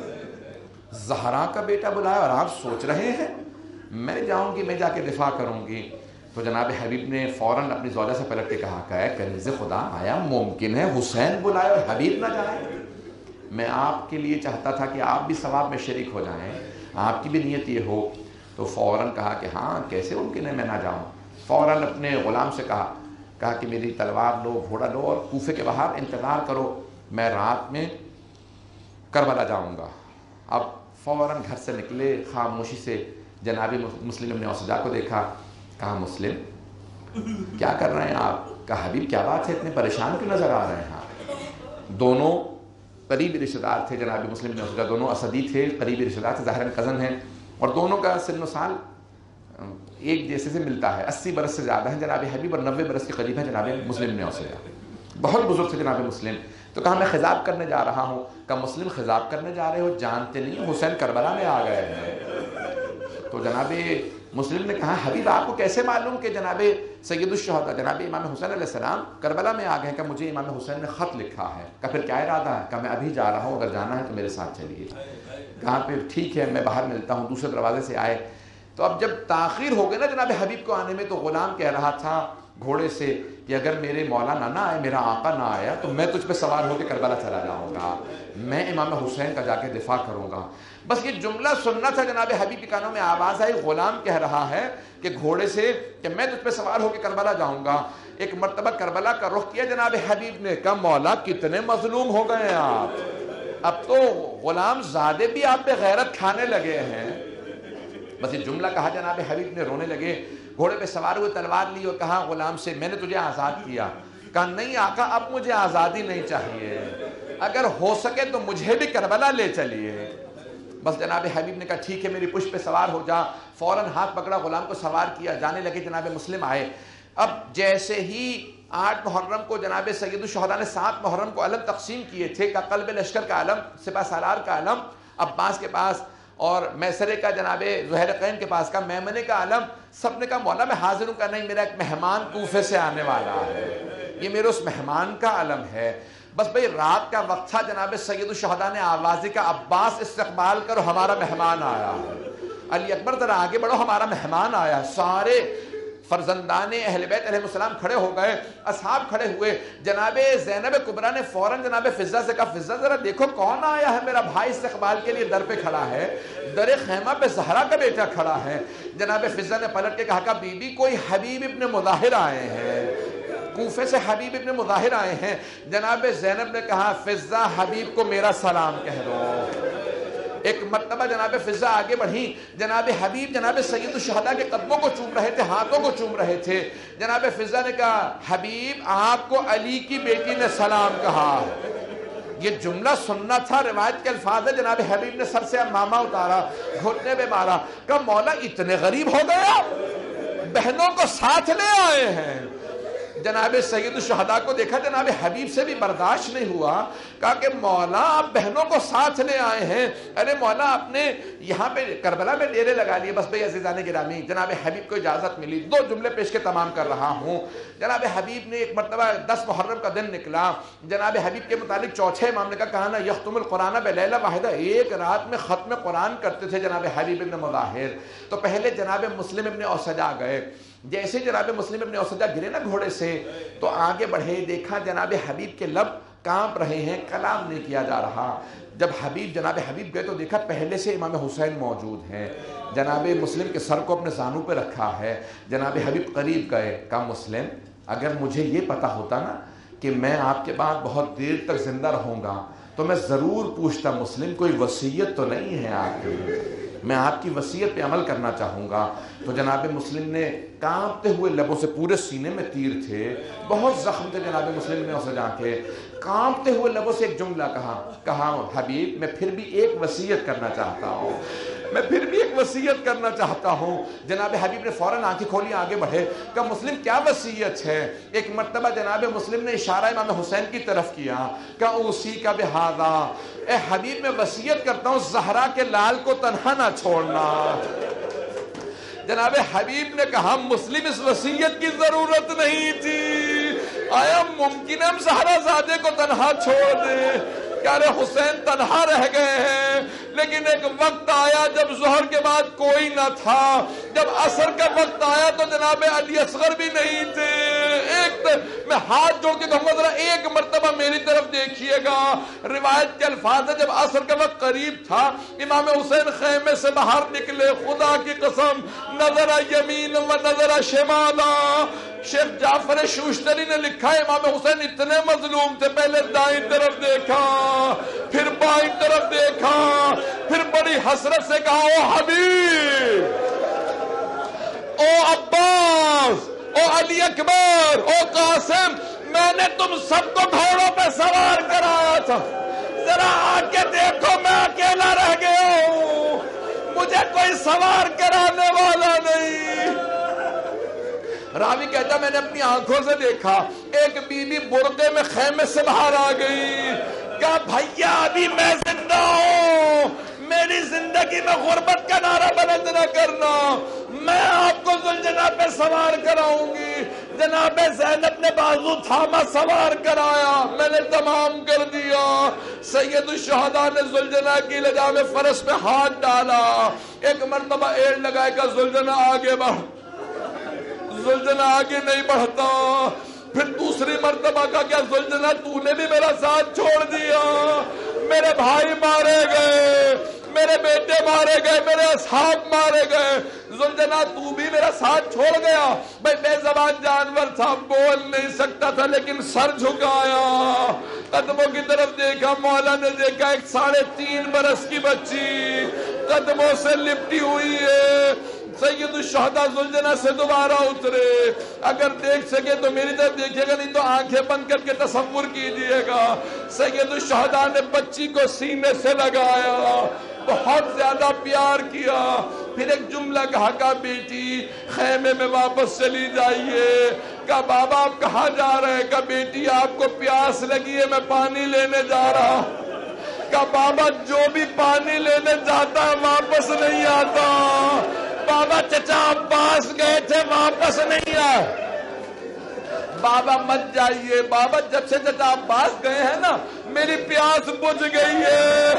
زہرا کا بیٹا بلایا اور آپ سوچ رہے ہیں میں جاؤں گی، میں جا کے دفاع کروں گی۔ تو جناب حبیب نے فوراً اپنی زوجہ سے پلٹ کے کہا کہ کنیز خدا، آیا ممکن ہے حسین بلائے اور حبیب نہ جائے؟ میں آپ کے لیے چاہتا تھا کہ آپ بھی ثواب میں شریک ہو جائیں، آپ کی بھی نیت یہ ہو۔ تو فوراً کہا کہ ہاں کیسے ممکن ہے میں نہ جاؤں۔ فوراً اپنے غلام سے کہا کہ میری تلوار لو، گھوڑا لو اور کوفے کے باہر انتظار کرو، میں رات میں کربلا جاؤں گا۔ اب فوراً گھر سے نکلے، خاموشی سے جناب مسلم ابن اوسجا کو دیکھا، کہا مسلم کیا کر رہے ہیں آپ؟ کہا حبیب کیا بات ہے، اتنے پریشان کیوں نظر آ رہے ہیں آپ؟ دونوں قریبی رشتہ دار تھے، جناب مسلم ابن اوسجا دونوں اسدی تھے، قریبی رشتہ دار تھے، ظاہراً کزن ہیں، اور دونوں کا سن و سال ایک جیسے سے ملتا ہے، 80 برس سے زیادہ ہیں جناب حبیب اور 90 برس کے قریب ہیں جناب مسلم ابن اوسجا، بہت بزرگ تھے جناب مسلم۔ تو کہا میں خضاب کرنے جا رہا ہوں۔ کہا مسلم خضاب کرنے جا رہے ہو، جانتے نہیں حسین کربلا میں آ گئے ہیں؟ تو جناب مسلم نے کہا حبیب آپ کو کیسے معلوم کہ جناب سید الشہداء جناب امام حسین علیہ السلام کربلا میں آ گئے؟ کہ مجھے امام حسین نے خط لکھا ہے۔ کہ پھر کیا ارادہ ہے؟ کہ میں ابھی جا رہا ہوں، اگر جانا ہے تو میرے ساتھ چلیے۔ کہاں پہ ٹھیک ہے میں باہر ملتا ہوں۔ دوسرے دروازے سے آئے تو اب جب تاخیر ہو گئی نا جناب حبیب کو آنے میں، تو غلام کہہ رہا تھا گھوڑے سے کہ اگر میرے مولا نہ آئے، میرا آقا نہ آیا تو میں تجھ پہ سوار ہو کے کربلا چلا جاؤں گا، میں امام حسین کا جا کے دفاع کروں گا۔ بس یہ جملہ سننا تھا جناب حبیب کے کانوں میں آواز آئی، غلام کہہ رہا ہے کہ گھوڑے سے کہ میں تجھ پہ سوار ہو کے کربلا جاؤں گا۔ ایک مرتبہ کربلا کا رخ کیا جناب حبیب نے، کہا مولا کتنے مظلوم ہو گئے ہیں آپ، اب تو غلام زادے بھی آپ پہ غیرت کھانے لگے ہیں۔ بس یہ جملہ کہا جناب حبیب نے، رونے لگے، گھوڑے پہ سوار ہوئے، تلوار لی اور کہا غلام سے میں نے تجھے آزاد کیا۔ کہا نہیں آقا اب مجھے آزادی نہیں چاہیے، اگر ہو سکے تو مجھے بھی کربلا لے چلیے۔ بس جناب حبیب نے کہا ٹھیک ہے میری پشت پہ سوار ہو جا۔ فوراً ہاتھ پکڑا، غلام کو سوار کیا، جانے لگے۔ جناب مسلم آئے۔ اب جیسے ہی 8 محرم کو جناب سید الشہداء نے 7 محرم کو علم تقسیم کیے تھے، کا قلب لشکر کا علم، سپہ سالار کا علم عباس کے پاس، اور میسرے کا جناب زہرقین کے پاس کا، میمنے کا علم، سب نے کہا مولا میں حاضر ہوں۔ کہا نہیں میرا ایک مہمان کوفے سے آنے والا ہے، یہ میرے اس مہمان کا علم ہے۔ بس بھئی رات کا وقت تھا، جناب سید الشہداء نے آوازی کا عباس استقبال کرو ہمارا مہمان آیا ہے، علی اکبر ذرا آگے بڑھو ہمارا مہمان آیا۔ سارے فرزندان اہل بیت علیہ السلام کھڑے ہو گئے، اصحاب کھڑے ہوئے۔ جناب زینب کبریٰ نے فوراً جناب فضہ سے کہا فضہ ذرا دیکھو کون آیا ہے، میرا بھائی استقبال کے لیے در پہ کھڑا ہے، در خیمہ پہ زہرا کا بیٹا کھڑا ہے۔ جناب فضہ نے پلٹ کے کہا بی بی کوئی حبیب ابن مظاہر آئے ہیں، کوفے سے حبیب ابن مظاہر آئے ہیں۔ جناب زینب نے کہا فضہ حبیب کو میرا سلام کہہ دو۔ ایک مرتبہ جناب فضہ آگے بڑھی، جناب حبیب جناب سید الشہداء کے قدموں کو چوم رہے تھے، ہاتھوں کو چوم رہے تھے۔ جناب فضہ نے کہا حبیب آپ کو علی کی بیٹی نے سلام کہا۔ یہ جملہ سننا تھا، روایت کے الفاظ ہے جناب حبیب نے سر سے امامہ اتارا، گھٹنے پہ مارا، کہا مولا اتنے غریب ہو گیا، بہنوں کو ساتھ لے آئے ہیں۔ جناب سید الشہداء کو دیکھا جناب حبیب سے بھی برداشت نہیں ہوا، کہا کہ مولا آپ بہنوں کو ساتھ لے آئے ہیں، ارے مولا آپ نے یہاں پہ کربلا میں ڈیرے لگا لیے۔ بس بھئی عزیزان گرامی جناب حبیب کو اجازت ملی، 2 جملے پیش کے تمام کر رہا ہوں۔ جناب حبیب نے ایک مرتبہ 10 محرم کا دن نکلا، جناب حبیب کے متعلق چوتھے امام نے کہا نا یختم القرآن بلیلہ واحدہ، ایک رات میں ختم قرآن کرتے تھے جناب حبیب ابن مظاہر۔ تو پہلے جناب مسلم ابن اوسجا گئے، جیسے جناب مسلم ابن اوسجا گرے نا گھوڑے سے تو آگے بڑھے، دیکھا جناب حبیب کے لب کانپ رہے ہیں، کلام نہیں کیا جا رہا۔ جب جناب حبیب گئے تو دیکھا پہلے سے امام حسین موجود ہیں، جناب مسلم کے سر کو اپنے زانوں پہ رکھا ہے۔ جناب حبیب قریب گئے، کہا مسلم اگر مجھے یہ پتا ہوتا نا کہ میں آپ کے بعد بہت دیر تک زندہ رہوں گا تو میں ضرور پوچھتا مسلم کوئی وصیت تو نہیں ہے آپ کے لیے؟ میں آپ کی وصیت پہ عمل کرنا چاہوں گا۔ تو جناب مسلم نے کانپتے ہوئے لبوں سے، پورے سینے میں تیر تھے، بہت زخم تھے جناب مسلم نے اسے جا کے، کانپتے ہوئے لبوں سے ایک جملہ کہا حبیب میں پھر بھی ایک وصیت کرنا چاہتا ہوں، میں پھر بھی ایک وصیت کرنا چاہتا ہوں۔ جناب حبیب نے فوراً آنکھیں کھولی، آگے بڑھے، کہا مسلم کیا وصیت ہے؟ ایک مرتبہ جناب مسلم نے اشارہ امام حسین کی طرف کیا، کہا اوصی کا بہذا، اے حبیب میں وصیت کرتا ہوں زہرا کے لال کو تنہا نہ چھوڑنا۔ جناب حبیب نے کہا مسلم اس وصیت کی ضرورت نہیں تھی، آیا ممکن ہے ہم زہرا زادے کو تنہا چھوڑ دیں؟ یار حسین تنہا رہ گئے ہیں، لیکن ایک وقت آیا جب ظہر کے بعد کوئی نہ تھا، جب عصر کا وقت آیا تو جناب علی اصغر بھی نہیں تھے۔ میں ہاتھ جوڑ کے کہوں گا ذرا ایک مرتبہ میری طرف دیکھیے گا۔ روایت کے الفاظ ہے جب عصر کا وقت قریب تھا، امام حسین خیمے سے باہر نکلے، خدا کی قسم نظر یمین و نظر شمالا، شیخ جعفر شوشتری نے لکھا ہے امام حسین اتنے مظلوم تھے، پہلے دائیں طرف دیکھا، پھر بائیں طرف دیکھا، پھر بڑی حسرت سے کہا او حبیب، او عباس، او علی اکبر، او قاسم، میں نے تم سب کو گھوڑوں پہ سوار کرایا تھا، ذرا آ کے دیکھو میں اکیلا رہ گیا ہوں، مجھے کوئی سوار کرانے والا نہیں۔ راوی کہتا میں نے اپنی آنکھوں سے دیکھا، ایک بی بی برقعے میں خیمے سے باہر آ گئی، کہا بھیا ابھی میں زندہ ہوں، میری زندگی میں غربت کا نعرہ بلند نہ کرنا، میں آپ کو ذوالجناح پہ سوار کراؤں گی۔ جناب زینب نے بازو تھاما، سوار کرایا، میں نے تمام کر دیا۔ سید الشہداء نے ذوالجناح کی لجام فرس پہ ہاتھ ڈالا، ایک مرتبہ ایڑ لگائے گا ذوالجناح آگے بڑھ، ذوالجناح آگے نہیں بڑھتا، پھر دوسری مرتبہ کا کیا ذوالجناح تو نے بھی میرا ساتھ چھوڑ دیا، میرے بھائی مارے گئے، میرے بیٹے مارے گئے، میرے اصحاب مارے گئے، ذوالجناح تو بھی میرا ساتھ چھوڑ گیا۔ بھائی بے زبان جانور تھا، بول نہیں سکتا تھا، لیکن سر جھکایا، قدموں کی طرف دیکھا، مولا نے دیکھا ایک 3.5 برس کی بچی قدموں سے لپٹی ہوئی ہے۔ سید الشہداء ذوالجناح سے دوبارہ اترے، اگر دیکھ سکے تو میری طرف دیکھیے گا، نہیں تو آنکھیں بند کر کے تصور کیجئے گا۔ سید الشہداء نے بچی کو سینے سے لگایا، بہت زیادہ پیار کیا، پھر ایک جملہ کہا کہ بیٹی خیمے میں واپس چلی جائیے۔ کہا بابا آپ کہاں جا رہے ہیں؟ کہا بیٹی آپ کو پیاس لگی ہے، میں پانی لینے جا رہا ہوں۔ کہا بابا جو بھی پانی لینے جاتا ہے واپس نہیں آتا، بابا چچا عباس گئے تھے واپس نہیں آئے۔ بابا مت جائیے، بابا جب سے چچا عباس گئے ہیں نا میری پیاس بجھ گئی ہے،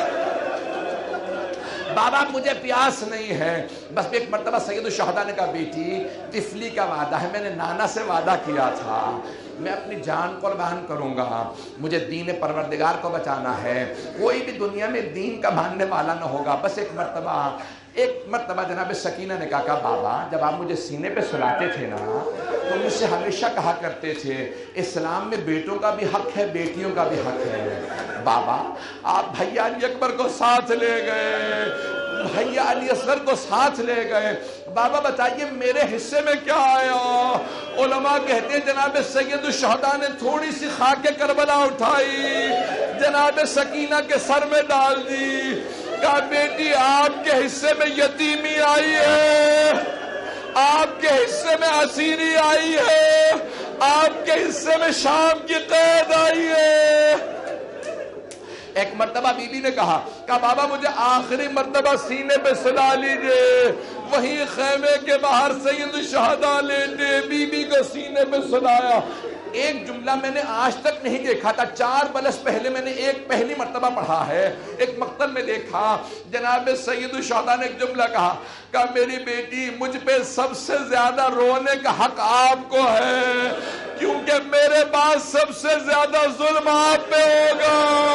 بابا مجھے پیاس نہیں ہے۔ بس ایک مرتبہ سید الشہداء نے کہا بیٹی طفلی کا وعدہ ہے، میں نے نانا سے وعدہ کیا تھا، میں اپنی جان قربان کروں گا، مجھے دین پروردگار کو بچانا ہے، کوئی بھی دنیا میں دین کا ماننے والا نہ ہوگا۔ بس ایک مرتبہ جناب سکینہ نے کہا بابا جب آپ مجھے سینے پہ سلاتے تھے نا تو مجھ سے ہمیشہ کہا کرتے تھے اسلام میں بیٹوں کا بھی حق ہے، بیٹیوں کا بھی حق ہے۔ بابا آپ بھیا علی اکبر کو ساتھ لے گئے، بھیا علی اصغر کو ساتھ لے گئے، بابا بتائیے میرے حصے میں کیا آیا؟ علماء کہتے ہیں جناب سید الشہداء نے تھوڑی سی خاک کربلا اٹھائی، جناب سکینہ کے سر میں ڈال دی، کہا بیٹی آپ کے حصے میں یتیمی آئی ہے، آپ کے حصے میں اسیری آئی ہے، آپ کے حصے میں شام کی قید آئی ہے۔ ایک مرتبہ بی بی نے کہا بابا مجھے آخری مرتبہ سینے پہ سلا لیجئے، وہی خیمے کے باہر سید الشہداء لیٹے، بی بی کو سینے پہ سلایا۔ ایک جملہ میں نے آج تک نہیں دیکھا تھا، 4 برس پہلے میں نے ایک پہلی مرتبہ پڑھا ہے، ایک مقتل میں دیکھا، جناب سید الشہداء نے ایک جملہ کہا میری بیٹی مجھ پہ سب سے زیادہ رونے کا حق آپ کو ہے، کیونکہ میرے پاس سب سے زیادہ ظلم آپ پہ ہوگا۔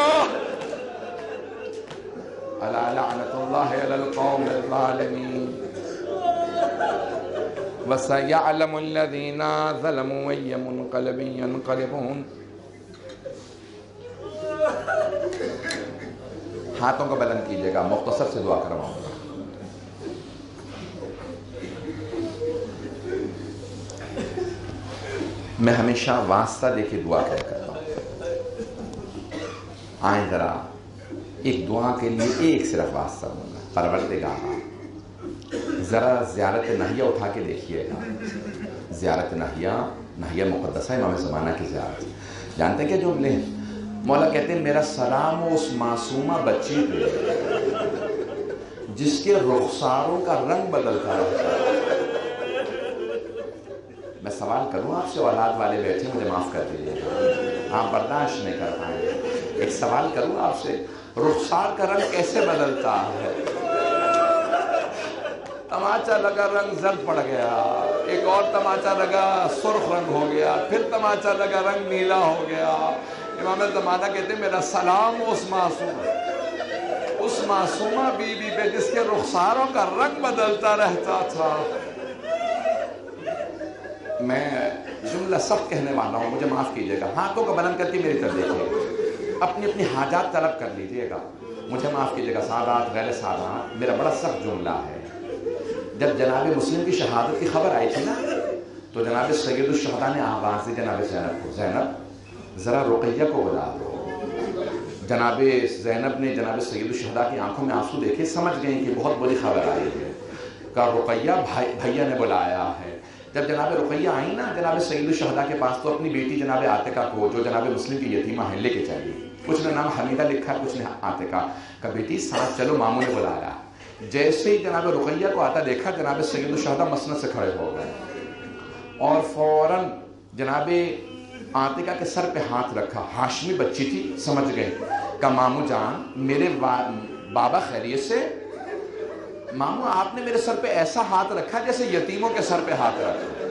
الا لعنت اللہ علی القوم الظالمین وَسَيَعْلَمُ الَّذِينَ ظَلَمُوا أَيَّ مُنْقَلَبٍ يَنْقَلِبُونَ۔ ہاتھوں کو بلند کیجئے گا، مختصر سے دعا کرواؤں گا۔ میں ہمیشہ واسطہ دے کے دعا کیا کرتا ہوں. آئیں ذرا ایک دعا کے لیے ایک صرف واسطہ دوں گا. پروردگار ذرا زیارت نہیہ اٹھا کے دیکھیے گا. زیارت نہیہ مقدسہ امام زمانہ کی زیارت. جانتے ہیں کیا جملے ہیں؟ مولا کہتے ہیں میرا سلام ہو اس معصومہ بچی پہ جس کے رخساروں کا رنگ بدلتا رہتا ہے. میں سوال کروں آپ سے، اولاد والے بیٹھے مجھے معاف کر دیجیے گا، آپ برداشت نہیں کر پائیں گے. ایک سوال کروں آپ سے، رخسار کا رنگ کیسے بدلتا ہے؟ تماچا لگا رنگ زرد پڑ گیا، ایک اور تماچا لگا سرخ رنگ ہو گیا، پھر تماچا لگا رنگ نیلا ہو گیا. امام زمانہ کہتے ہیں میرا سلام اس معصومہ بی بی پہ جس کے رخساروں کا رنگ بدلتا رہتا تھا. میں جملہ سب کہنے والا ہوں، مجھے معاف کیجیے گا. ہاتھوں کو بلند کر کے میری طرف دیکھیے، اپنی اپنی حاجات طلب کر لیجیے گا. مجھے معاف کیجیے گا سادات غیر سادات، میرا بڑا سخت جملہ ہے. جب جناب مسلم کی شہادت کی خبر آئی تھی نا، تو جناب سید الشہداء نے آواز دی جناب زینب کو، زینب ذرا رقیہ کو بلا دو. جناب زینب نے جناب سید الشہداء کی آنکھوں میں آنسو دیکھے، سمجھ گئیں کہ بہت بڑی خبر آئی ہے. کہ رقیہ بھیا نے بلایا ہے. جب جناب رقیہ آئی نا جناب سید الشہداء کے پاس، تو اپنی بیٹی جناب عاتقہ کو، جو جناب مسلم کی یتیمہ ہے، لے کے چلی. کچھ نے نام حمیدہ لکھا ہے، کچھ نے عاتقہ. کہ بیٹی ساتھ چلو، ماموں نے بلایا. جیسے ہی جناب رقیہ کو آتا دیکھا، جناب سید الشہداء مسند سے کھڑے ہو گئے اور فوراً جناب عاتقہ کے سر پہ ہاتھ رکھا. ہاشمی بچی تھی، سمجھ گئے. کہ ماموں جان میرے بابا خیریت سے؟ ماموں آپ نے میرے سر پہ ایسا ہاتھ رکھا جیسے یتیموں کے سر پہ ہاتھ رکھا.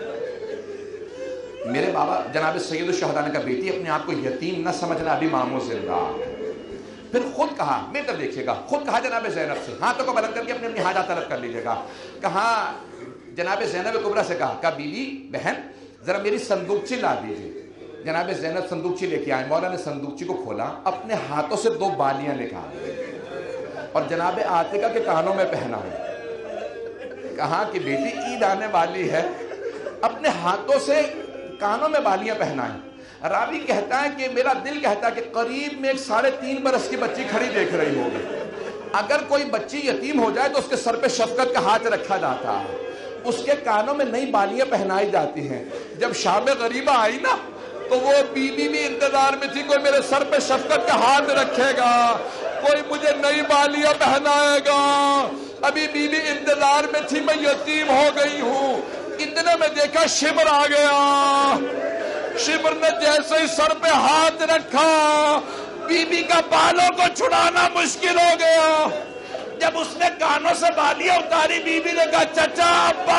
میرے بابا جناب سید الشہداء نے کہا بیٹی اپنے آپ کو یتیم نہ سمجھنا، ابھی ماموں زندہ. پھر خود کہا، میری طرف دیکھیے گا، خود کہا جناب زینب سے، ہاتھوں کو بلند کر کے اپنی حاجات طلب کر لیجیے گا. کہا جناب زینب کبریٰ سے کہا بی بی بہن ذرا میری صندوقچی لا دیجیے. جناب زینب صندوقچی لے کے آئے. مولا نے صندوقچی کو کھولا، اپنے ہاتھوں سے 2 بالیاں نکالی اور جناب عاتقہ کے کانوں میں پہنائی. کہا کہ بیٹی عید آنے والی ہے، اپنے ہاتھوں سے کانوں میں بالیاں پہنائیں. راوی کہتا ہے کہ میرا دل کہتا ہے کہ قریب میں 3.5 برس کی بچی کھڑی دیکھ رہی ہوگی. اگر کوئی بچی یتیم ہو جائے تو اس کے سر پہ شفقت کا ہاتھ رکھا جاتا ہے، اس کے کانوں میں نئی بالیاں پہنائی جاتی ہیں. جب شام غریبہ آئی نا تو وہ بی بی بھی انتظار میں تھی، کوئی میرے سر پہ شفقت کا ہاتھ رکھے گا، کوئی مجھے نئی بالیاں پہنائے گا. ابھی بی بی انتظار میں تھی، میں یتیم ہو گئی ہوں. اتنے میں دیکھا شمر آ گیا. شمر نے جیسے ہی سر پہ ہاتھ رکھا، بی بی کا بالوں کو چھڑانا مشکل ہو گیا. جب اس نے کانوں سے بالیاں اتاری، بی بی نے کہا چچا ابا.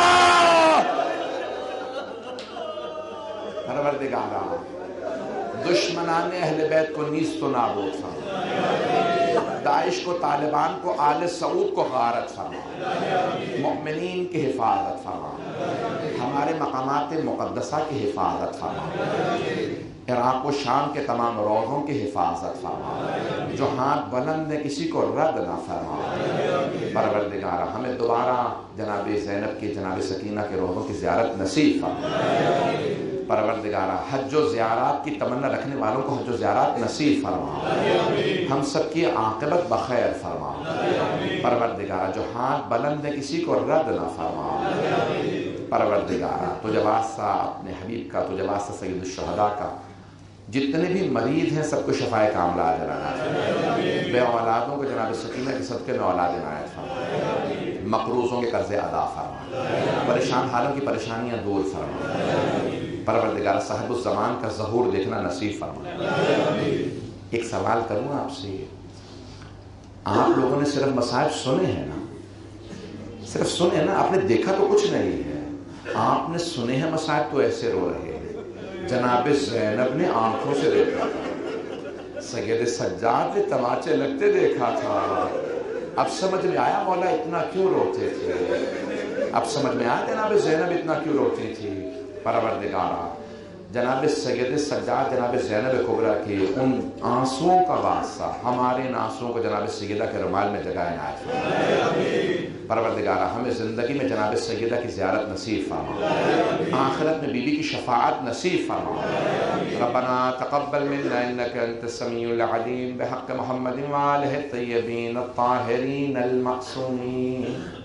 پروردگارا دشمنان اہل بیت کو نیست و نابود فرما، داعش کو، طالبان کو، آل سعود کو غارت فرما، مؤمنین کی حفاظت فرما، ہمارے مقامات مقدسہ کی حفاظت فرما، عراق و شام کے تمام روضوں کی حفاظت فرما. جو ہاتھ بلند ہے کسی کو رد نہ فرما. پروردگارہ ہمیں دوبارہ جناب زینب کی، جناب سکینہ کے روضوں کی زیارت نصیب فرما. پروردگارہ حج و زیارات کی تمنا رکھنے والوں کو حج و زیارات نصیب فرما. ہم سب کی عاقبت بخیر فرما. پروردگارہ جو ہاتھ بلند ہے کسی کو رد نہ فرما. پروردگارہ تجھے واسطہ اپنے حبیب کا، تجھے واسطہ سید الشہداء کا، جتنے بھی مریض ہیں سب کو شفائے کاملہ عاجلہ فرما. بے اولادوں کو جناب سکینہ کے صدقے میں اولاد عنایت فرما. مقروضوں کے قرضے ادا فرما. پریشان حالوں کی پریشانیاں دور فرما. پروردگار صاحب الزمان کا ظہور دیکھنا نصیب فرما. ایک سوال کروں آپ سے، آپ لوگوں نے صرف مصائب سنے ہیں نا؟ صرف سنے ہیں نا، آپ نے دیکھا تو کچھ نہیں ہے. آپ نے سنے ہیں مصائب تو ایسے رو رہے ہیں. جناب زینب نے آنکھوں سے دیکھا تھا، سید سجاد نے تماچے لگتے دیکھا تھا. اب سمجھ میں آیا مولا اتنا کیوں روتے تھے. اب سمجھ میں آیا جناب زینب اتنا کیوں روتی تھی. پروردگارہ جناب سید سجاد، جناب زینب کبریٰ کے ان آنسوؤں کا واسطہ ہمارے ان آنسوؤں کو جناب سیدہ کے رومال میں جگہ عنایت فرما. پروردگارہ ہمیں زندگی میں جناب سیدہ کی زیارت نصیب فرما، آخرت میں بی بی کی شفاعت نصیب فرما۔ ربنا تقبل منا انك انت السميع العليم بحق محمد وآلہ الطیبین الطاہرین المعصومین۔